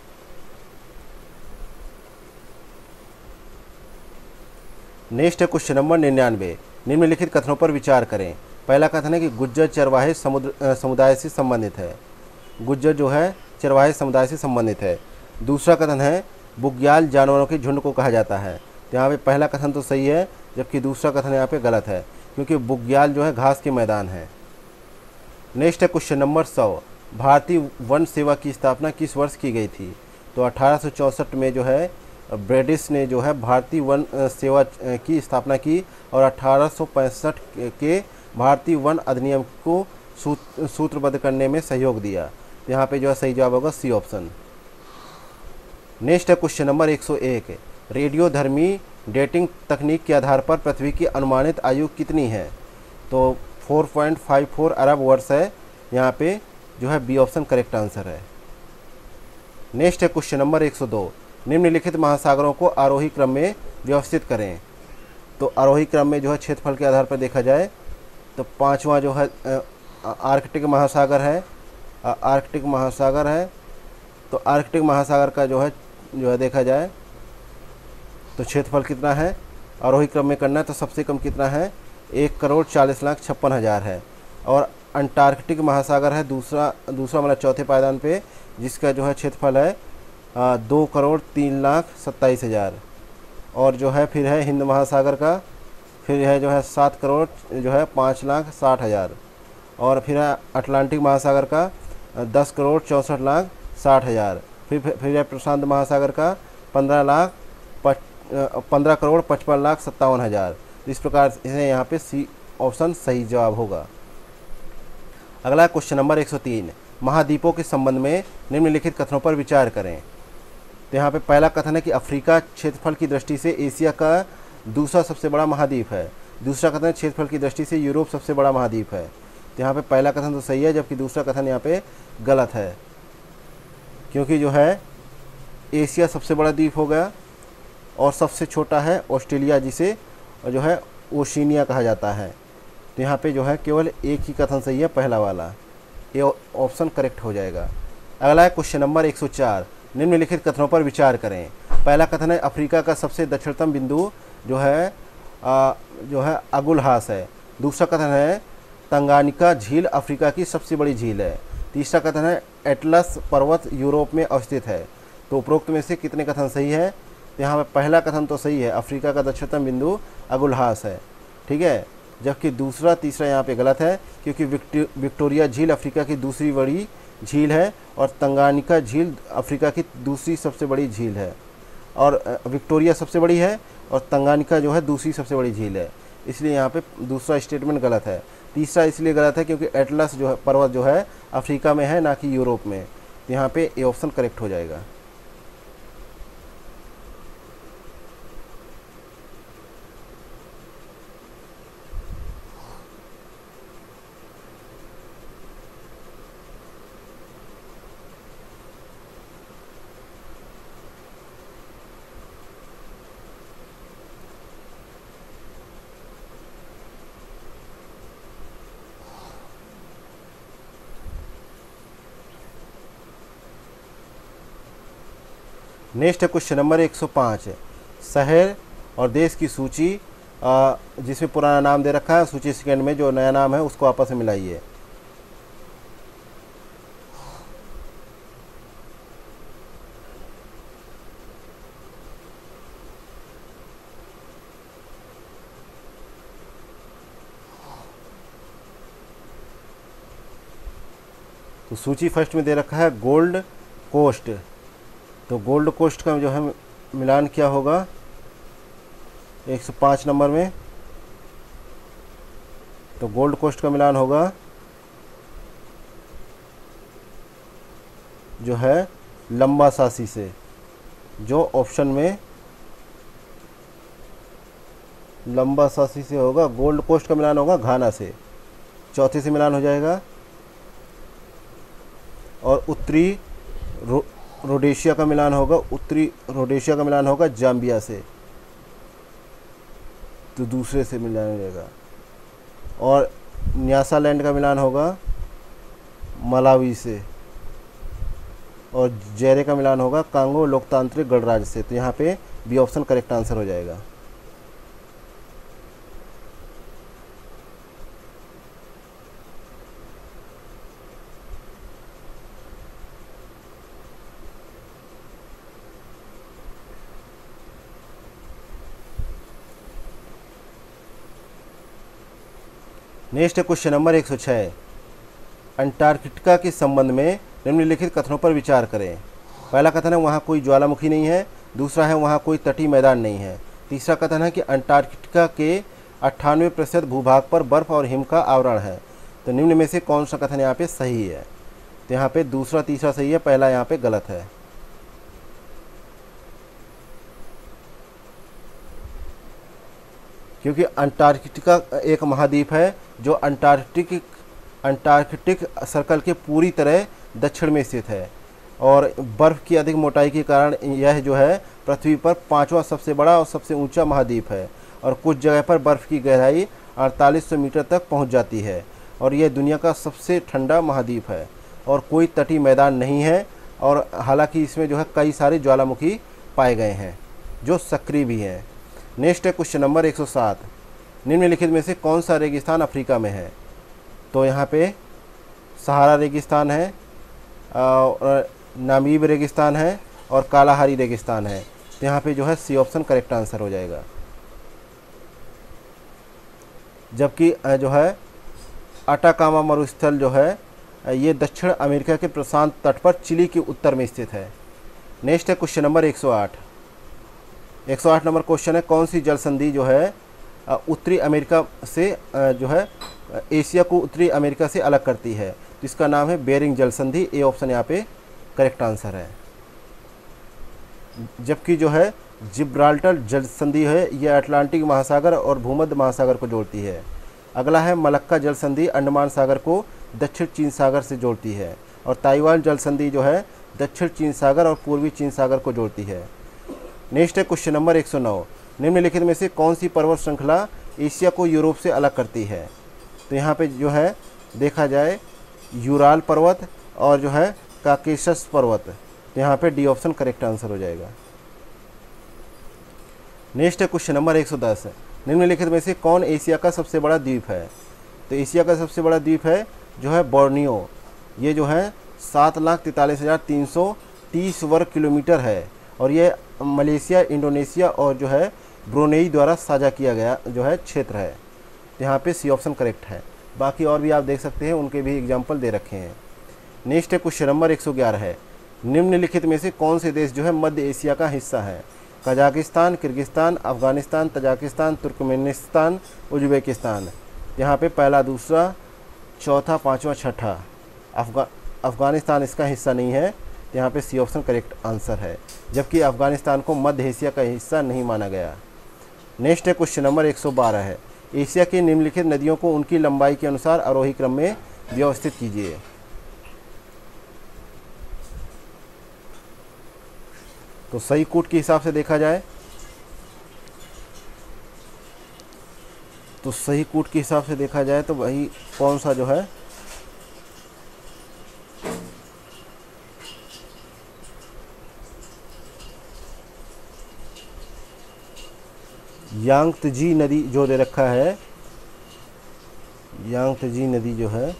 नेक्स्ट है क्वेश्चन नंबर निन्यानवे, निम्नलिखित कथनों पर विचार करें। पहला कथन है कि गुज्जर चरवाहे समुद्र समुदाय से संबंधित है। गुज्जर जो है चरवाहे समुदाय से संबंधित है। दूसरा कथन है बुग्याल जानवरों के झुंड को कहा जाता है। तो यहाँ पे पहला कथन तो सही है, जबकि दूसरा कथन यहाँ पे गलत है, क्योंकि बुग्याल जो है घास के मैदान है। नेक्स्ट है क्वेश्चन नंबर सौ, भारतीय वन सेवा की स्थापना किस वर्ष की गई थी? तो अठारह सौ चौंसठ में जो है ब्रिटिश ने जो है भारतीय वन सेवा की स्थापना की और अठारह सौ पैंसठ के भारतीय वन अधिनियम को सूत्रबद्ध करने में सहयोग दिया। यहाँ पे जो है सही जवाब होगा सी ऑप्शन। नेक्स्ट है क्वेश्चन नंबर एक सौ एक, रेडियोधर्मी डेटिंग तकनीक के आधार पर पृथ्वी की अनुमानित आयु कितनी है? तो चार पॉइंट पाँच चार अरब वर्ष है। यहाँ पे जो है बी ऑप्शन करेक्ट आंसर है। नेक्स्ट है क्वेश्चन नंबर एक सौ दो, निम्नलिखित महासागरों को आरोही क्रम में व्यवस्थित करें। तो आरोही क्रम में जो है क्षेत्रफल के आधार पर देखा जाए तो पांचवा जो है आर्कटिक महासागर है। आर्कटिक महासागर है तो आर्कटिक महासागर का जो है जो है देखा जाए तो क्षेत्रफल कितना है आरोही क्रम में करना है तो सबसे कम कितना है, एक करोड़ चालीस लाख छप्पन हज़ार है। और अंटार्कटिक महासागर है दूसरा दूसरा मतलब चौथे पायदान पे, जिसका जो है क्षेत्रफल है आ, दो करोड़ तीन लाख सत्ताईस हज़ार। और जो है फिर है हिंद महासागर का, फिर है जो है सात करोड़ जो है पाँच लाख साठ हज़ार। और फिर है अटलांटिक महासागर का दस करोड़ चौंसठ लाख साठ हज़ार। फिर फिर है प्रशांत महासागर का पंद्रह लाख पच पंद्रह करोड़ पचपन लाख सत्तावन हज़ार। इस प्रकार से यहाँ पे सी ऑप्शन सही जवाब होगा। अगला क्वेश्चन नंबर एक सौ तीन, महाद्वीपों के संबंध में निम्नलिखित कथनों पर विचार करें। तो यहाँ पे पहला कथन है कि अफ्रीका क्षेत्रफल की दृष्टि से एशिया का दूसरा सबसे बड़ा महाद्वीप है। दूसरा कथन है क्षेत्रफल की दृष्टि से यूरोप सबसे बड़ा महाद्वीप है। तो यहाँ पे पहला कथन तो सही है, जबकि दूसरा कथन यहाँ पे गलत है, क्योंकि जो है एशिया सबसे बड़ा द्वीप हो गया और सबसे छोटा है ऑस्ट्रेलिया, जिसे जो है ओशिनिया कहा जाता है। तो यहाँ पे जो है केवल एक ही कथन सही है, पहला वाला, ये ऑप्शन करेक्ट हो जाएगा। अगला है क्वेश्चन नंबर एक सौ चार, निम्नलिखित कथनों पर विचार करें। पहला कथन है अफ्रीका का सबसे दक्षिणतम बिंदु जो है आ, जो है अगुलहास है। दूसरा कथन है तंगानिका झील अफ्रीका की सबसे बड़ी झील है। तीसरा कथन है एटलस पर्वत यूरोप में अवस्थित है। तो उपरोक्त में से कितने कथन सही है? तो यहाँ पर पहला कथन तो सही है, अफ्रीका का दक्षिणतम बिंदु अगुलहास है, ठीक है, जबकि दूसरा तीसरा यहाँ पे गलत है, क्योंकि विक्टोरिया झील अफ्रीका की दूसरी बड़ी झील है और तंगानिका झील अफ्रीका की दूसरी सबसे बड़ी झील है, और विक्टोरिया सबसे बड़ी है और तंगानिका जो है दूसरी सबसे बड़ी झील है, इसलिए यहाँ पे दूसरा स्टेटमेंट गलत है। तीसरा इसलिए गलत है क्योंकि एटलस जो है पर्वत जो है अफ्रीका में है, ना कि यूरोप में। तो यहाँ पे ये ऑप्शन करेक्ट हो जाएगा। नेक्स्ट है क्वेश्चन नंबर एक सौ पाँच, शहर और देश की सूची, जिसमें पुराना नाम दे रखा है, सूची सेकंड में जो नया नाम है उसको आपस में मिलाइए। तो सूची फर्स्ट में दे रखा है गोल्ड कोस्ट, तो गोल्ड कोस्ट का जो है मिलान क्या होगा एक सौ पाँच नंबर में? तो गोल्ड कोस्ट का मिलान होगा जो है लंबा सासी से, जो ऑप्शन में लंबा सासी से होगा। गोल्ड कोस्ट का मिलान होगा घाना से, चौथे से मिलान हो जाएगा। और उत्तरी रो, रोडेशिया का मिलान होगा, उत्तरी रोडेशिया का मिलान होगा जाम्बिया से, तो दूसरे से मिलान हो जाएगा। और न्यासालैंड का मिलान होगा मलावी से, और जेरे का मिलान होगा कांगो लोकतांत्रिक गणराज्य से। तो यहाँ पे बी ऑप्शन करेक्ट आंसर हो जाएगा। नेक्स्ट क्वेश्चन नंबर एक सौ छः, अंटार्कटिका के संबंध में निम्नलिखित कथनों पर विचार करें। पहला कथन है वहाँ कोई ज्वालामुखी नहीं है। दूसरा है वहाँ कोई तटीय मैदान नहीं है। तीसरा कथन है कि अंटार्कटिका के अट्ठानवे प्रतिशत भूभाग पर बर्फ और हिम का आवरण है। तो निम्न में से कौन सा कथन यहाँ पे सही है? तो यहाँ पे दूसरा तीसरा सही है, पहला यहाँ पे गलत है। क्योंकि अंटार्कटिका एक महाद्वीप है जो अंटार्कटिक अंटार्कटिक सर्कल के पूरी तरह दक्षिण में स्थित है, और बर्फ़ की अधिक मोटाई के कारण यह जो है पृथ्वी पर पांचवा सबसे बड़ा और सबसे ऊंचा महाद्वीप है। और कुछ जगह पर बर्फ़ की गहराई अड़तालीस सौ मीटर तक पहुंच जाती है, और यह दुनिया का सबसे ठंडा महाद्वीप है, और कोई तटीय मैदान नहीं है। और हालांकि इसमें जो है कई सारे ज्वालामुखी पाए गए हैं जो सक्रिय भी हैं। नेक्स्ट है क्वेश्चन नंबर एक सौ सात, निम्नलिखित में से कौन सा रेगिस्तान अफ्रीका में है? तो यहाँ पे सहारा रेगिस्तान है, और नामीब रेगिस्तान है, और कालाहारी रेगिस्तान है। तो यहाँ पे जो है सी ऑप्शन करेक्ट आंसर हो जाएगा। जबकि जो है अटाकामा मरुस्थल जो है ये दक्षिण अमेरिका के प्रशांत तट पर चिली के उत्तर में स्थित है। नेक्स्ट है क्वेश्चन नंबर एक सौ आठ। एक सौ आठ नंबर क्वेश्चन है कौन सी जल संधि जो है उत्तरी अमेरिका से जो है एशिया को उत्तरी अमेरिका से अलग करती है, तो इसका नाम है बेरिंग जल संधि। ए ऑप्शन यहाँ पे करेक्ट आंसर है। जबकि जो है जिब्राल्टर जल संधि है, यह अटलांटिक महासागर और भूमध्य महासागर को जोड़ती है। अगला है मलक्का जल संधि, अंडमान सागर को दक्षिण चीन सागर से जोड़ती है। और ताइवान जल संधि जो है दक्षिण चीन सागर और पूर्वी चीन सागर को जोड़ती है। नेक्स्ट है क्वेश्चन नंबर एक सौ नौ, निम्नलिखित में से कौन सी पर्वत श्रृंखला एशिया को यूरोप से अलग करती है? तो यहाँ पे जो है देखा जाए यूराल पर्वत और जो है काकेशस पर्वत, तो यहाँ पे डी ऑप्शन करेक्ट आंसर हो जाएगा। नेक्स्ट है क्वेश्चन नंबर एक सौ दस, निम्नलिखित में से कौन एशिया का सबसे बड़ा द्वीप है? तो एशिया का सबसे बड़ा द्वीप है जो है बोर्नियो। ये जो है सात लाख तैंतालीस हज़ार तीन सौ तीस वर्ग किलोमीटर है और ये मलेशिया, इंडोनेशिया और जो है ब्रुनेई द्वारा साझा किया गया जो है क्षेत्र है। यहाँ पे सी ऑप्शन करेक्ट है। बाकी और भी आप देख सकते हैं, उनके भी एग्जाम्पल दे रखे हैं। नेक्स्ट है क्वेश्चन नंबर एक सौ ग्यारह है, निम्नलिखित में से कौन से देश जो है मध्य एशिया का हिस्सा है? Kazakhstan, Kyrgyzstan, Afghanistan, Tajikistan, Turkmenistan, Uzbekistan. यहाँ पे पहला, दूसरा, चौथा, पाँचवा, छठा। अफगा अफ़गानिस्तान इसका हिस्सा नहीं है, यहाँ पे सी ऑप्शन करेक्ट आंसर है, जबकि अफ़गानिस्तान को मध्य एशिया का हिस्सा नहीं माना गया। नेक्स्ट है क्वेश्चन नंबर एक सौ बारह है, एशिया की निम्नलिखित नदियों को उनकी लंबाई के अनुसार आरोही क्रम में व्यवस्थित कीजिए। तो सही कूट के हिसाब से देखा जाए तो सही कूट के हिसाब से देखा जाए तो वही कौन सा जो है यांगत्जी नदी जो दे रखा है, यांगत्जी नदी जो है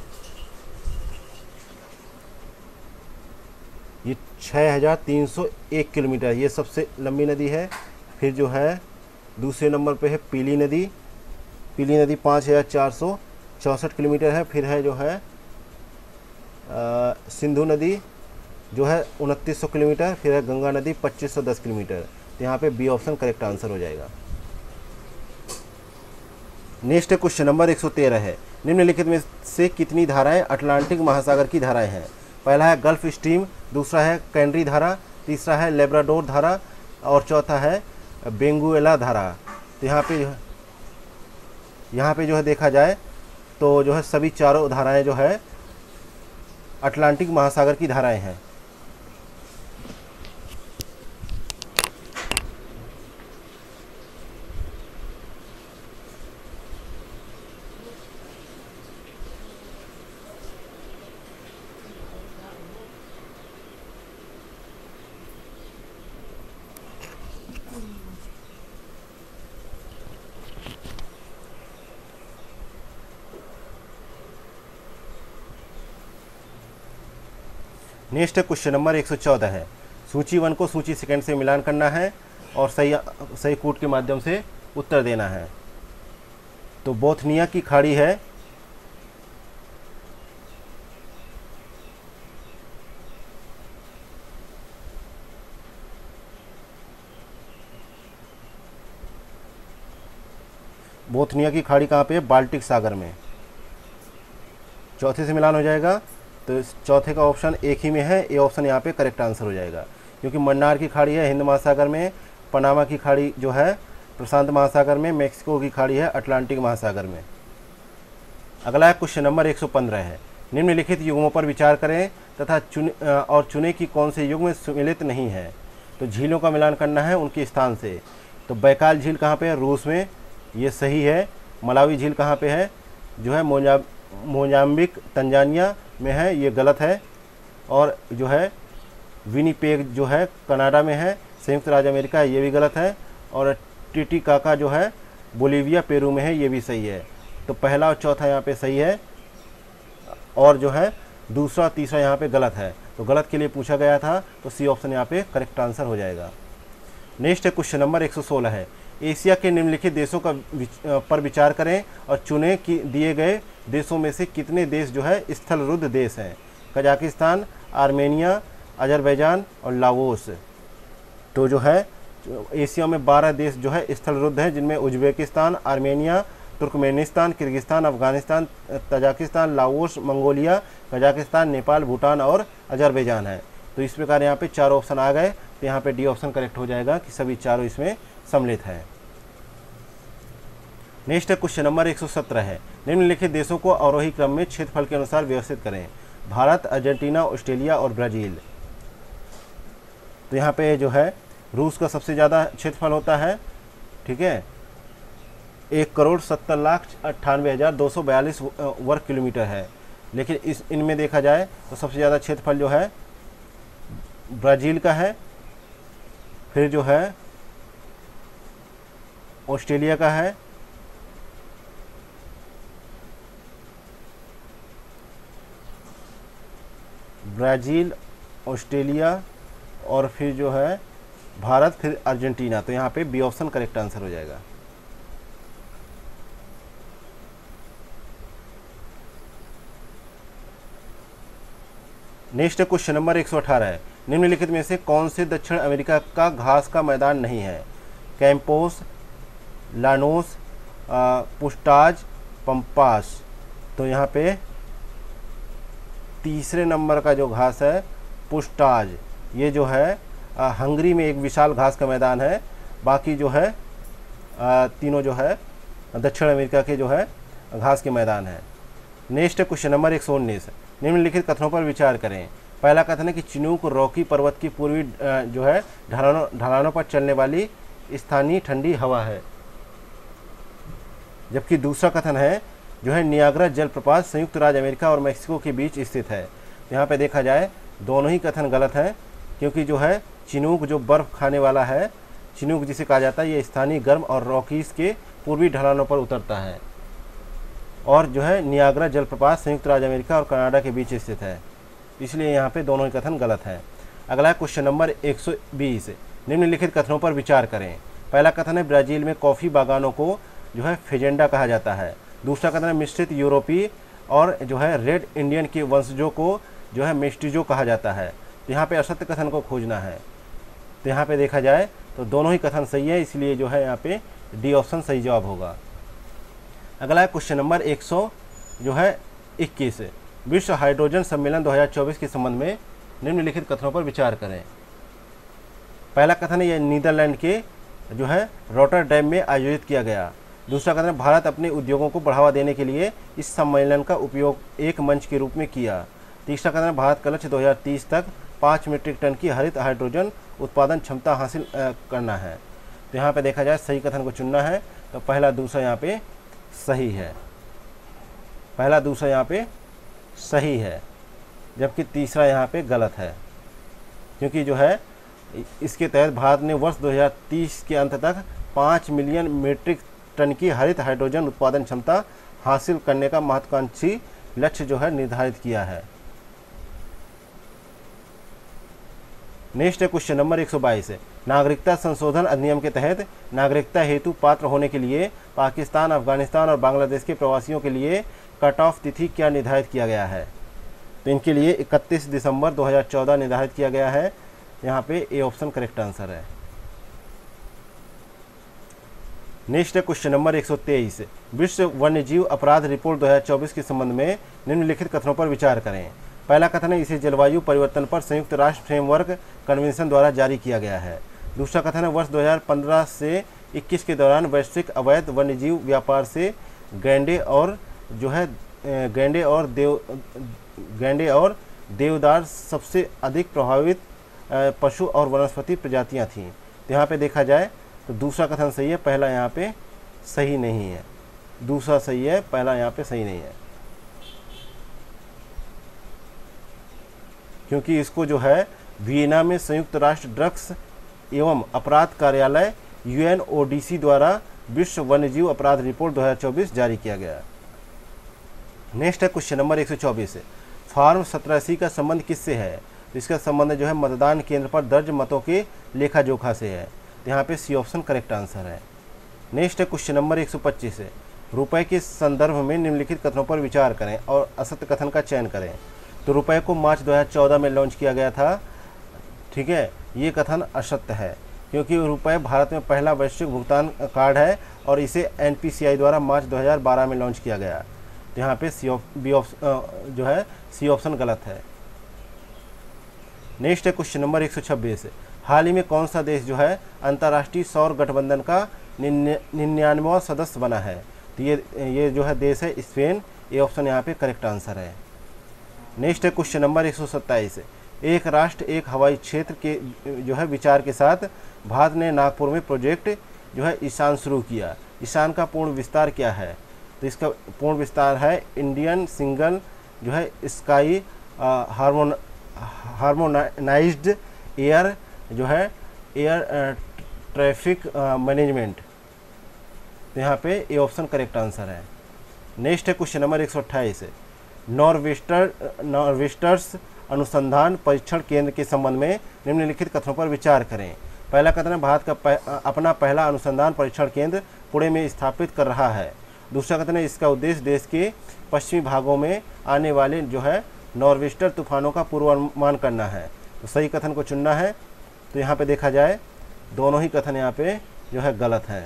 ये छः हज़ार तीन सौ एक किलोमीटर, ये सबसे लंबी नदी है। फिर जो है दूसरे नंबर पे है पीली नदी, पीली नदी पाँच हज़ार चार सौ चौंसठ किलोमीटर है। फिर है जो है आ, सिंधु नदी जो है उनतीस सौ किलोमीटर। फिर है गंगा नदी पच्चीस सौ दस किलोमीटर। तो यहाँ पे बी ऑप्शन करेक्ट आंसर हो जाएगा। नेक्स्ट क्वेश्चन नंबर एक सौ तेरह है, निम्नलिखित में से कितनी धाराएं अटलांटिक महासागर की धाराएं हैं? पहला है गल्फ स्ट्रीम, दूसरा है कैनरी धारा, तीसरा है लेब्राडोर धारा और चौथा है बेंगुएला धारा। तो यहाँ पे यहाँ पे जो है देखा जाए तो जो है सभी चारों धाराएं जो है अटलांटिक महासागर की धाराएं हैं। नेक्स्ट क्वेश्चन नंबर एक सौ चौदह है, सूची वन को सूची सेकंड से मिलान करना है और सही सही कूट के माध्यम से उत्तर देना है। तो बोथनिया की खाड़ी है, बोथनिया की खाड़ी कहाँ पे है? बाल्टिक सागर में। चौथे से मिलान हो जाएगा तो इस चौथे का ऑप्शन एक ही में है, ए ऑप्शन यहाँ पे करेक्ट आंसर हो जाएगा, क्योंकि मन्नार की खाड़ी है हिंद महासागर में, पनामा की खाड़ी जो है प्रशांत महासागर में, मेक्सिको की खाड़ी है अटलांटिक महासागर में। अगला क्वेश्चन नंबर एक सौ पंद्रह है, निम्नलिखित युग्मों पर विचार करें तथा चुन और चुने कि कौन से युग्म सम्मिलित नहीं है। तो झीलों का मिलान करना है उनके स्थान से। तो बैकाल झील कहाँ पे है? रूस में, ये सही है। मलावी झील कहाँ पे है? जो है मोजा मोजाम्बिक तंजानिया में है, ये गलत है। और जो है विनीपेग जो है कनाडा में है, संयुक्त राज्य अमेरिका है, ये भी गलत है। और टिटिकाका जो है बोलीविया पेरू में है, ये भी सही है। तो पहला और चौथा यहाँ पे सही है और जो है दूसरा तीसरा यहाँ पे गलत है। तो गलत के लिए पूछा गया था, तो सी ऑप्शन यहाँ पे करेक्ट आंसर हो जाएगा। नेक्स्ट क्वेश्चन नंबर एक सौ सोलह है, एशिया के निम्नलिखित देशों का विच, पर विचार करें और चुने कि दिए गए देशों में से कितने देश जो है स्थलरुद्ध देश हैं। कजाकिस्तान, आर्मेनिया, अजरबैजान और लाओस। तो जो है एशिया में बारह देश जो है स्थलरुद्ध हैं, जिनमें Uzbekistan, Armenia, Turkmenistan, Kyrgyzstan, Afghanistan, Tajikistan, Laos, Mongolia, Kazakhstan, Nepal, Bhutan और अजरबैजान है। तो इस प्रकार यहाँ पे चार ऑप्शन आ गए, तो यहाँ पे डी ऑप्शन करेक्ट हो जाएगा कि सभी चारों इसमें सम्मिलित है। नेक्स्ट है क्वेश्चन नंबर एक सौ सत्रह है, निम्नलिखित देशों को अवरोही क्रम में क्षेत्रफल के अनुसार व्यवस्थित करें। भारत, अर्जेंटीना, ऑस्ट्रेलिया और ब्राज़ील। तो यहाँ पे जो है रूस का सबसे ज़्यादा क्षेत्रफल होता है, ठीक है, एक करोड़ सत्तर लाख अट्ठानवे हज़ार दो सौ बयालीस वर्ग किलोमीटर है। लेकिन इस इनमें देखा जाए तो सबसे ज़्यादा क्षेत्रफल जो है ब्राज़ील का है, फिर जो है ऑस्ट्रेलिया का है, ब्राज़ील, ऑस्ट्रेलिया और फिर जो है भारत, फिर अर्जेंटीना। तो यहाँ पे बी ऑप्शन करेक्ट आंसर हो जाएगा। नेक्स्ट क्वेश्चन नंबर एक सौ अठारह है, निम्नलिखित में से कौन से दक्षिण अमेरिका का घास का मैदान नहीं है। Campos, llanos, pusztas, pampas. तो यहाँ पे तीसरे नंबर का जो घास है पुस्टाज, ये जो है आ, हंगरी में एक विशाल घास का मैदान है। बाकी जो है आ, तीनों जो है दक्षिण अमेरिका के जो है घास के मैदान है। नेक्स्ट क्वेश्चन नंबर एक सौ उन्नीस, निम्नलिखित कथनों पर विचार करें। पहला कथन है कि चिनूक रॉकी पर्वत की पूर्वी जो है ढलानों ढलानों पर चलने वाली स्थानीय ठंडी हवा है। जबकि दूसरा कथन है जो है नियाग्रा जलप्रपात संयुक्त राज्य अमेरिका और मेक्सिको के बीच स्थित है। यहाँ पे देखा जाए दोनों ही कथन गलत हैं, क्योंकि जो है चिनूक जो बर्फ़ खाने वाला है, चिनूक जिसे कहा जाता है, ये स्थानीय गर्म और रॉकीज के पूर्वी ढलानों पर उतरता है, और जो है नियाग्रा जलप्रपात संयुक्त राज्य अमेरिका और कनाडा के बीच स्थित है। इसलिए यहाँ पे दोनों ही कथन गलत हैं। अगला क्वेश्चन नंबर एक सौ बीस, निम्नलिखित कथनों पर विचार करें। पहला कथन है ब्राज़ील में कॉफ़ी बागानों को जो है फेजेंडा कहा जाता है। दूसरा कथन है मिश्रित यूरोपीय और जो है रेड इंडियन के वंशजों को जो है मेस्टिजो कहा जाता है। तो यहाँ पे असत्य कथन को खोजना है। तो यहाँ पे देखा जाए तो दोनों ही कथन सही है, इसलिए जो है यहाँ पे डी ऑप्शन सही जवाब होगा। अगला क्वेश्चन नंबर एक सौ जो है इक्कीस, विश्व हाइड्रोजन सम्मेलन दो हज़ार चौबीस के संबंध में निम्नलिखित कथनों पर विचार करें। पहला कथन है यह नीदरलैंड के जो है रॉटरडैम में आयोजित किया गया। दूसरा कथन है भारत अपने उद्योगों को बढ़ावा देने के लिए इस सम्मेलन का उपयोग एक मंच के रूप में किया। तीसरा कथन है भारत का लक्ष्य दो हज़ार तीस तक पाँच मीट्रिक टन की हरित हाइड्रोजन उत्पादन क्षमता हासिल करना है। तो यहाँ पे देखा जाए सही कथन को चुनना है, तो पहला दूसरा यहाँ पे सही है, पहला दूसरा यहाँ पे सही है, जबकि तीसरा यहाँ पे गलत है, क्योंकि जो है इसके तहत भारत ने वर्ष दो हज़ार तीस के अंत तक पाँच मिलियन मीट्रिक टन की हरित हाइड्रोजन उत्पादन क्षमता हासिल करने का महत्वाकांक्षी लक्ष्य जो है निर्धारित किया है। नेक्स्ट है क्वेश्चन नंबर एक सौ बाईस, नागरिकता संशोधन अधिनियम के तहत नागरिकता हेतु पात्र होने के लिए पाकिस्तान, अफगानिस्तान और बांग्लादेश के प्रवासियों के लिए कट ऑफ तिथि क्या निर्धारित किया गया है। तो इनके लिए इकतीस दिसंबर दो हज़ार चौदह निर्धारित किया गया है। यहाँ पे ए ऑप्शन करेक्ट आंसर है। नेक्स्ट है क्वेश्चन नंबर एक सौ तेईस, विश्व वन्यजीव अपराध रिपोर्ट दो हज़ार चौबीस के संबंध में निम्नलिखित कथनों पर विचार करें। पहला कथन है इसे जलवायु परिवर्तन पर संयुक्त राष्ट्र फ्रेमवर्क कन्वेंशन द्वारा जारी किया गया है। दूसरा कथन है वर्ष दो हज़ार पंद्रह से इक्कीस के दौरान वैश्विक अवैध वन्यजीव व्यापार से गैंडे और जो है गैंडे और देव गैंडे और देवदार सबसे अधिक प्रभावित पशु और वनस्पति प्रजातियां थीं। तो यहाँ पे देखा जाए तो दूसरा कथन सही है, पहला यहाँ पे सही नहीं है। दूसरा सही है, पहला यहाँ पे सही नहीं है, क्योंकि इसको जो है वियना में संयुक्त राष्ट्र ड्रग्स एवं अपराध कार्यालय U N O D C द्वारा विश्व वन्यजीव अपराध रिपोर्ट दो हज़ार चौबीस जारी किया गया। नेक्स्ट है क्वेश्चन नंबर एक सौ चौबीस, फॉर्म सत्रह सी का संबंध किससे है। इसका संबंध जो है मतदान केंद्र पर दर्ज मतों के लेखा जोखा से है। तो यहाँ पे सी ऑप्शन करेक्ट आंसर है। नेक्स्ट है क्वेश्चन नंबर एक सौ पच्चीस, रुपए के संदर्भ में निम्नलिखित कथनों पर विचार करें और असत्य कथन का चयन करें। तो रुपए को मार्च दो हज़ार चौदह में लॉन्च किया गया था, ठीक है, ये कथन असत्य है, क्योंकि रुपए भारत में पहला वैश्विक भुगतान कार्ड है और इसे एन पी सी आई द्वारा मार्च दो हज़ार बारह में लॉन्च किया गया। तो यहाँ पे सी बी ऑप्शन जो है सी ऑप्शन गलत है। नेक्स्ट है क्वेश्चन नंबर एक सौ छब्बीस। हाल ही में कौन सा देश जो है अंतर्राष्ट्रीय सौर गठबंधन का निन्यानवा सदस्य बना है? तो ये ये जो है देश है स्पेन। ये ऑप्शन यहाँ पे करेक्ट आंसर है। नेक्स्ट है क्वेश्चन नंबर एक सौ सत्ताईस। एक राष्ट्र एक हवाई क्षेत्र के जो है विचार के साथ भारत ने नागपुर में प्रोजेक्ट जो है ईशान शुरू किया। ईशान का पूर्ण विस्तार क्या है? तो इसका पूर्ण विस्तार है इंडियन सिंगल जो है स्काई हार्मोन हार्मोनाइज्ड एयर जो है एयर ट्रैफिक मैनेजमेंट। तो यहाँ पे ए ऑप्शन करेक्ट आंसर है। नेक्स्ट है क्वेश्चन नंबर एक सौ अट्ठाईस। नॉर्वेस्टर नॉर्वेस्टर्स अनुसंधान परीक्षण केंद्र के संबंध में निम्नलिखित कथनों पर विचार करें। पहला कथन है भारत का पह, अपना पहला अनुसंधान परीक्षण केंद्र पुणे में स्थापित कर रहा है। दूसरा कथन है इसका उद्देश्य देश के पश्चिमी भागों में आने वाले जो है नॉर्वेस्टर तूफानों का पूर्वानुमान करना है। तो सही कथन को चुनना है। तो यहाँ पे देखा जाए दोनों ही कथन यहाँ पे जो है गलत है।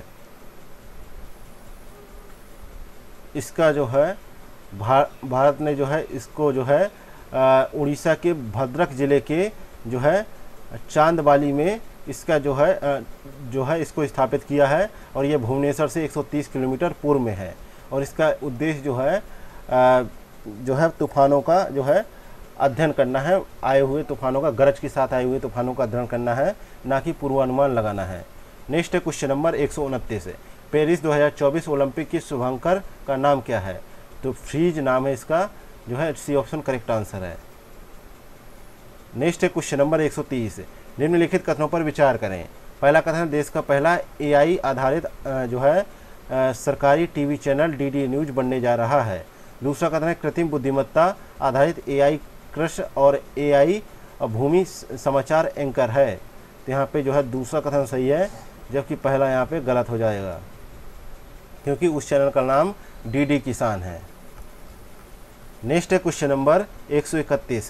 इसका जो है भार, भारत ने जो है इसको जो है उड़ीसा के भद्रक जिले के जो है चांदबाली में इसका जो है आ, जो है इसको स्थापित किया है और ये भुवनेश्वर से एक सौ तीस किलोमीटर पूर्व में है। और इसका उद्देश्य जो है आ, जो है तूफानों का जो है अध्ययन करना है, आए हुए तूफानों का गरज के साथ आए हुए तूफानों का अध्ययन करना है, ना कि पूर्वानुमान लगाना है। नेक्स्ट है क्वेश्चन नंबर एक सौ उनतीस। पेरिस दो हज़ार चौबीस ओलंपिक के शुभांकर का नाम क्या है? तो फ्रीज नाम है इसका, जो है सी ऑप्शन करेक्ट आंसर है। नेक्स्ट है क्वेश्चन नंबर एक सौ तीस। निम्नलिखित कथनों पर विचार करें। पहला कथन देश का पहला ए आई आधारित जो है सरकारी TV channel D D news बनने जा रहा है। दूसरा कथन है कृत्रिम बुद्धिमत्ता आधारित ए आई कृषि और ए आई भूमि समाचार एंकर है। तो यहाँ पे जो है दूसरा कथन सही है, जबकि पहला यहाँ पे गलत हो जाएगा, क्योंकि उस चैनल का नाम डी डी किसान है। नेक्स्ट है क्वेश्चन नंबर एक सौ इकतीस।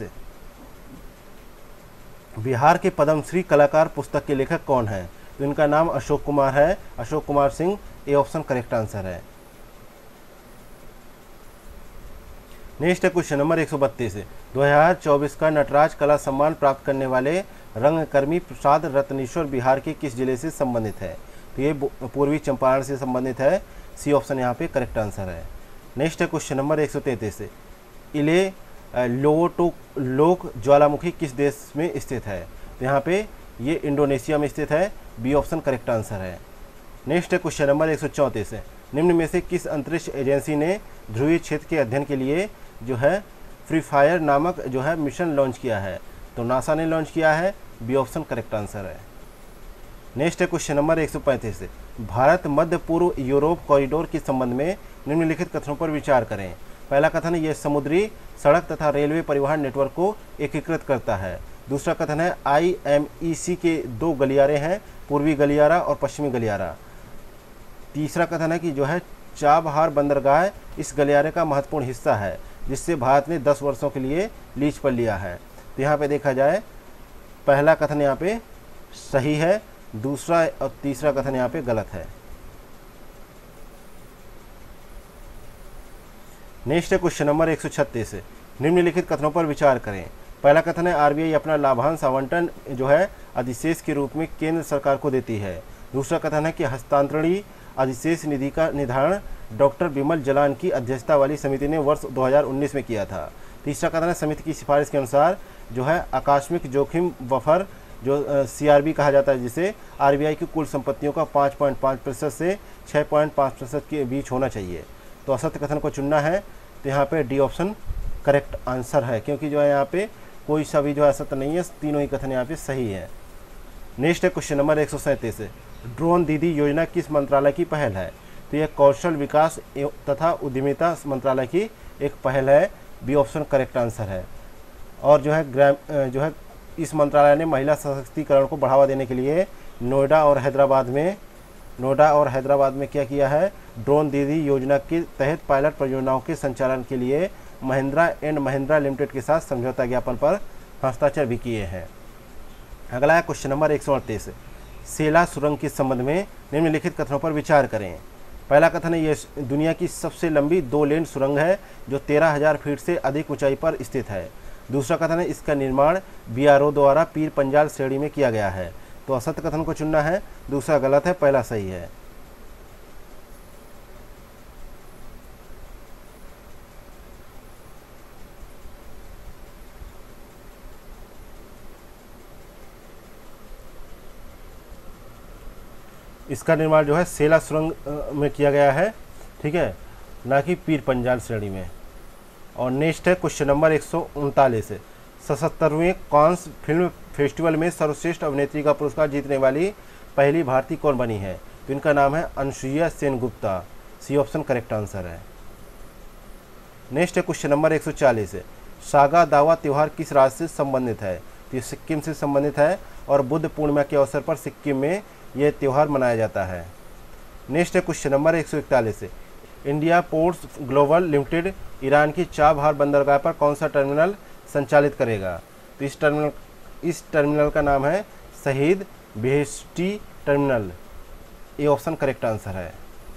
बिहार के पद्मश्री कलाकार पुस्तक के लेखक कौन है? तो इनका नाम अशोक कुमार है, Ashok Kumar Singh. A option correct answer है। नेक्स्ट है क्वेश्चन नंबर एक सौ बत्तीस। दो हज़ार चौबीस का नटराज कला सम्मान प्राप्त करने वाले रंगकर्मी प्रसाद रत्नेश्वर बिहार के किस जिले से संबंधित है? तो ये पूर्वी चंपारण से संबंधित है। सी ऑप्शन यहाँ पे करेक्ट आंसर है। नेक्स्ट है क्वेश्चन नंबर एक सौ तैंतीस। इले लोटो लोक ज्वालामुखी किस देश में स्थित है? तो यहाँ पे ये इंडोनेशिया में स्थित है। बी ऑप्शन करेक्ट आंसर है। नेक्स्ट है क्वेश्चन नंबर एक सौ चौंतीस। निम्न में से किस अंतरिक्ष एजेंसी ने ध्रुवीय क्षेत्र के अध्ययन के लिए जो है फ्री फायर नामक जो है मिशन लॉन्च किया है? तो नासा ने लॉन्च किया है। बी ऑप्शन करेक्ट आंसर है। नेक्स्ट है क्वेश्चन नंबर एक सौ पैंतीस। भारत मध्य पूर्व यूरोप कॉरिडोर के संबंध में निम्नलिखित कथनों पर विचार करें। पहला कथन है यह समुद्री सड़क तथा रेलवे परिवहन नेटवर्क को एकीकृत करता है। दूसरा कथन है आई एम ई सी के दो गलियारे हैं, पूर्वी गलियारा और पश्चिमी गलियारा। तीसरा कथन है कि जो है चाबहार बंदरगाह इस गलियारे का महत्वपूर्ण हिस्सा है, जिससे भारत ने दस वर्षों के लिए लीज पर लिया है। तो यहाँ पे देखा जाए पहला कथन यहाँ पे सही है, दूसरा और तीसरा कथन यहाँ पे गलत है। नेक्स्ट है क्वेश्चन नंबर एक सौ छत्तीस। निम्नलिखित कथनों पर विचार करें। पहला कथन है आरबीआई अपना लाभांश आवंटन जो है अधिशेष के रूप में केंद्र सरकार को देती है। दूसरा कथन है कि हस्तांतरणीय अधिशेष निधि का निर्धारण डॉक्टर बिमल जलान की अध्यक्षता वाली समिति ने वर्ष दो हज़ार उन्नीस में किया था। तीसरा कथन है समिति की सिफारिश के अनुसार जो है आकस्मिक जोखिम बफर जो सीआरबी कहा जाता है, जिसे आरबीआई की कुल संपत्तियों का पाँच पॉइंट पाँच प्रतिशत से छः पॉइंट पाँच प्रतिशत के बीच होना चाहिए। तो असत्य कथन को चुनना है। तो यहाँ पे डी ऑप्शन करेक्ट आंसर है, क्योंकि जो है यहाँ पे कोई सा भी जो है असत्य नहीं है, तीनों ही कथन यहाँ पे सही है। नेक्स्ट है क्वेश्चन नंबर एक सौ सैंतीस। ड्रोन दीदी योजना किस मंत्रालय की पहल है? तो यह कौशल विकास तथा उद्यमिता मंत्रालय की एक पहल है। बी ऑप्शन करेक्ट आंसर है। और जो है ग्राम जो है इस मंत्रालय ने महिला सशक्तिकरण को बढ़ावा देने के लिए नोएडा और हैदराबाद में नोएडा और हैदराबाद में क्या किया है? ड्रोन दीदी योजना के तहत पायलट परियोजनाओं के संचालन के लिए महिंद्रा एंड महिंद्रा लिमिटेड के साथ समझौता ज्ञापन पर हस्ताक्षर भी किए हैं। अगला है क्वेश्चन नंबर एक सौ अड़तीस। सेला सुरंग के संबंध में निम्नलिखित कथनों पर विचार करें। पहला कथन है ये दुनिया की सबसे लंबी दो लेन सुरंग है जो तेरह हजार फीट से अधिक ऊंचाई पर स्थित है। दूसरा कथन है इसका निर्माण बी आर ओ द्वारा पीर पंजाल श्रेणी में किया गया है। तो असत्य कथन को चुनना है, दूसरा गलत है, पहला सही है। इसका निर्माण जो है सेला सुरंग में किया गया है, ठीक है, ना कि पीर पंजाल श्रेणी में। और नेक्स्ट है क्वेश्चन नंबर एक सौ उनतालीस, सतहत्तरवें कांस फिल्म फेस्टिवल में सर्वश्रेष्ठ अभिनेत्री का पुरस्कार जीतने वाली पहली भारतीय कौन बनी है? तो इनका नाम है Anasuya Sen Gupta. C option correct answer है। नेक्स्ट है क्वेश्चन नंबर एक सौ चालीस, सागा दावा त्यौहार किस राज्य से संबंधित है? तो ये सिक्किम से संबंधित है और बुद्ध पूर्णिमा के अवसर पर सिक्किम में यह त्यौहार मनाया जाता है। नेक्स्ट है क्वेश्चन नंबर एक सौ इकतालीस, India Ports Global Limited Iran की चाबहार बंदरगाह पर कौन सा टर्मिनल संचालित करेगा? तो इस टर्मिनल इस टर्मिनल का नाम है शहीद बेहेश्ती टर्मिनल। ये ऑप्शन करेक्ट आंसर है।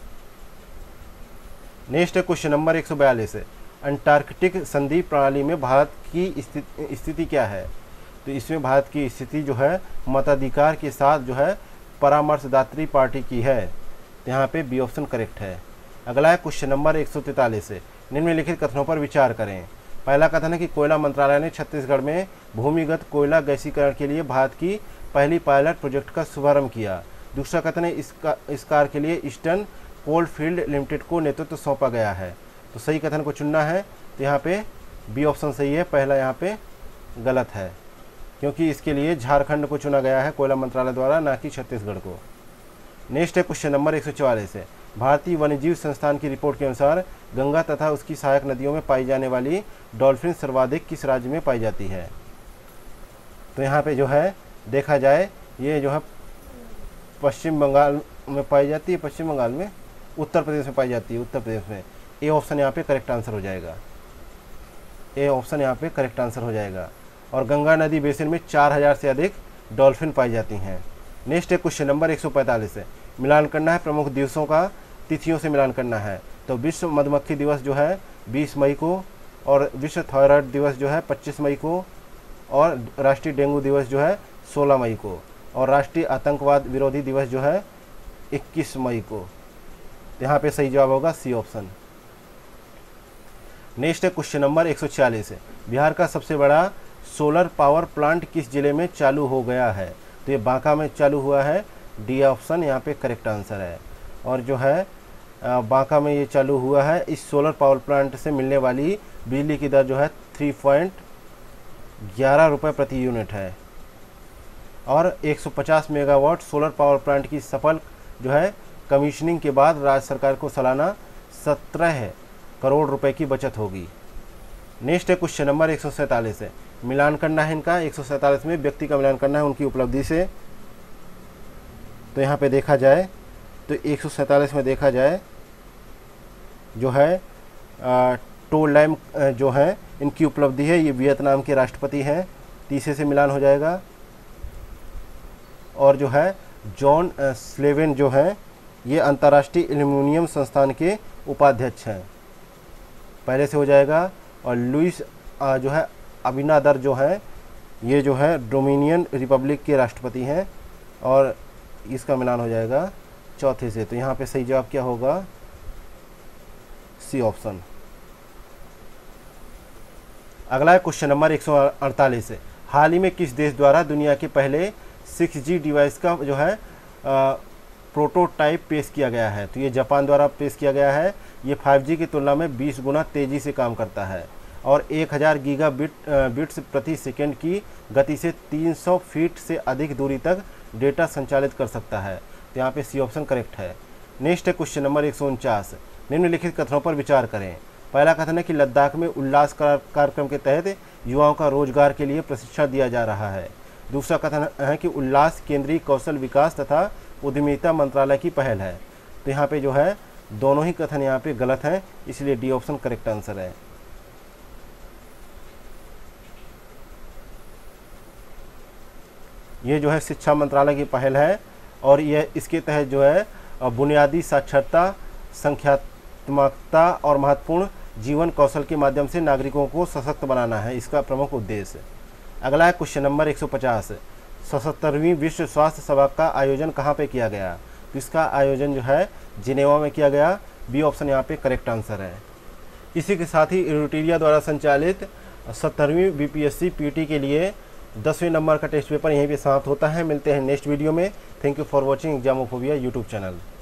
नेक्स्ट है क्वेश्चन नंबर एक सौ बयालीस, अंटार्कटिक संधि प्रणाली में भारत की स्थिति स्थिति क्या है? तो इसमें भारत की स्थिति जो है मताधिकार के साथ जो है परामर्शदात्री पार्टी की है। तो यहाँ पे बी ऑप्शन करेक्ट है। अगला है क्वेश्चन नंबर एक सौ तैंतालीस, निम्नलिखित कथनों पर विचार करें। पहला कथन है कि कोयला मंत्रालय ने छत्तीसगढ़ में भूमिगत कोयला गैसीकरण के लिए भारत की पहली पायलट प्रोजेक्ट का शुभारंभ किया। दूसरा कथन है इसका इस कार्य के लिए ईस्टर्न कोल फील्ड लिमिटेड को नेतृत्व सौंपा गया है। तो सही कथन को चुनना है, तो यहाँ पे बी ऑप्शन सही है, पहला यहाँ पे गलत है, क्योंकि इसके लिए झारखंड को चुना गया है कोयला मंत्रालय द्वारा, ना कि छत्तीसगढ़ को। नेक्स्ट है क्वेश्चन नंबर एक सौ चौवालीस है, भारतीय वन्यजीव संस्थान की रिपोर्ट के अनुसार गंगा तथा उसकी सहायक नदियों में पाई जाने वाली डॉल्फिन सर्वाधिक किस राज्य में पाई जाती है? तो यहाँ पे जो है देखा जाए ये जो है पश्चिम बंगाल में पाई जाती है, पश्चिम बंगाल में, उत्तर प्रदेश में पाई जाती है, उत्तर प्रदेश में। ए ऑप्शन यहाँ पे करेक्ट आंसर हो जाएगा। ए ऑप्शन यहाँ पे करेक्ट आंसर हो जाएगा। और गंगा नदी बेसिन में चार हजार से अधिक डॉल्फिन पाई जाती हैं। नेक्स्ट है क्वेश्चन नंबर एक सौ पैंतालीस है, मिलान करना है प्रमुख दिवसों का, तिथियों से मिलान करना है। तो विश्व मधुमक्खी दिवस जो है बीस मई को, और विश्व थायराइड दिवस जो है पच्चीस मई को, और राष्ट्रीय डेंगू दिवस जो है सोलह मई को, और राष्ट्रीय आतंकवाद विरोधी दिवस जो है इक्कीस मई को। यहाँ पे सही जवाब होगा सी ऑप्शन। नेक्स्ट है क्वेश्चन नंबर एक सौ छियालीस है, बिहार का सबसे बड़ा सोलर पावर प्लांट किस जिले में चालू हो गया है? तो ये बांका में चालू हुआ है, डी ऑप्शन यहाँ पे करेक्ट आंसर है। और जो है बांका में ये चालू हुआ है। इस सोलर पावर प्लांट से मिलने वाली बिजली की दर जो है थ्री पॉइंट ग्यारह रुपये प्रति यूनिट है, और एक सौ पचास मेगावाट सोलर पावर प्लांट की सफल जो है कमीशनिंग के बाद राज्य सरकार को सालाना सत्रह करोड़ रुपए की बचत होगी। नेक्स्ट है क्वेश्चन नंबर एक सौ सैंतालीस है, मिलान करना है इनका, एक सौ सैंतालीस में व्यक्ति का मिलान करना है उनकी उपलब्धि से। तो यहाँ पे देखा जाए तो एक सौ सैंतालीस में देखा जाए जो है टोल लैम जो है इनकी उपलब्धि है, ये वियतनाम के राष्ट्रपति हैं, तीसरे से मिलान हो जाएगा। और जो है जॉन स्लेवन जो है ये अंतर्राष्ट्रीय एल्यूमिनियम संस्थान के उपाध्यक्ष हैं, पहले से हो जाएगा। और लुइस जो है अबिनादर जो है ये जो है डोमिनियन रिपब्लिक के राष्ट्रपति हैं, और इसका मिलान हो जाएगा चौथे से। तो यहाँ पे सही जवाब क्या होगा? C option. अगला है क्वेश्चन नंबर एक सौ अड़तालीस है, हाल ही में किस देश द्वारा दुनिया के पहले सिक्स जी डिवाइस का जो है प्रोटोटाइप पेश किया गया है? तो ये जापान द्वारा पेश किया गया है। ये फाइव जी की तुलना में बीस गुना तेज़ी से काम करता है और एक हज़ार गीगा बिट बिट्स प्रति सेकंड की गति से तीन सौ फीट से अधिक दूरी तक डेटा संचालित कर सकता है। तो यहाँ पे सी ऑप्शन करेक्ट है। नेक्स्ट है क्वेश्चन नंबर एक सौ उनचास, निम्नलिखित कथनों पर विचार करें। पहला कथन है कि लद्दाख में उल्लास कार्यक्रम के तहत युवाओं का रोजगार के लिए प्रशिक्षण दिया जा रहा है। दूसरा कथन है कि उल्लास केंद्रीय कौशल विकास तथा उद्यमिता मंत्रालय की पहल है। तो यहाँ पे जो है दोनों ही कथन यहाँ पे गलत हैं, इसलिए डी ऑप्शन करेक्ट आंसर है। ये जो है शिक्षा मंत्रालय की पहल है और यह इसके तहत जो है बुनियादी साक्षरता संख्यात्मकता और महत्वपूर्ण जीवन कौशल के माध्यम से नागरिकों को सशक्त बनाना है इसका प्रमुख उद्देश्य। अगला है क्वेश्चन नंबर एक सौ पचास, सतहत्तरवीं विश्व स्वास्थ्य सभा का आयोजन कहाँ पे किया गया? तो इसका आयोजन जो है जिनेवा में किया गया। बी ऑप्शन यहाँ पे करेक्ट आंसर है। इसी के साथ ही यूटिलिया द्वारा संचालित सत्तरवीं बीपीएससी पीटी के लिए दसवें नंबर का टेस्ट पेपर यहीं पे समाप्त होता है। मिलते हैं नेक्स्ट वीडियो में। Thank you for watching Examophobia YouTube channel.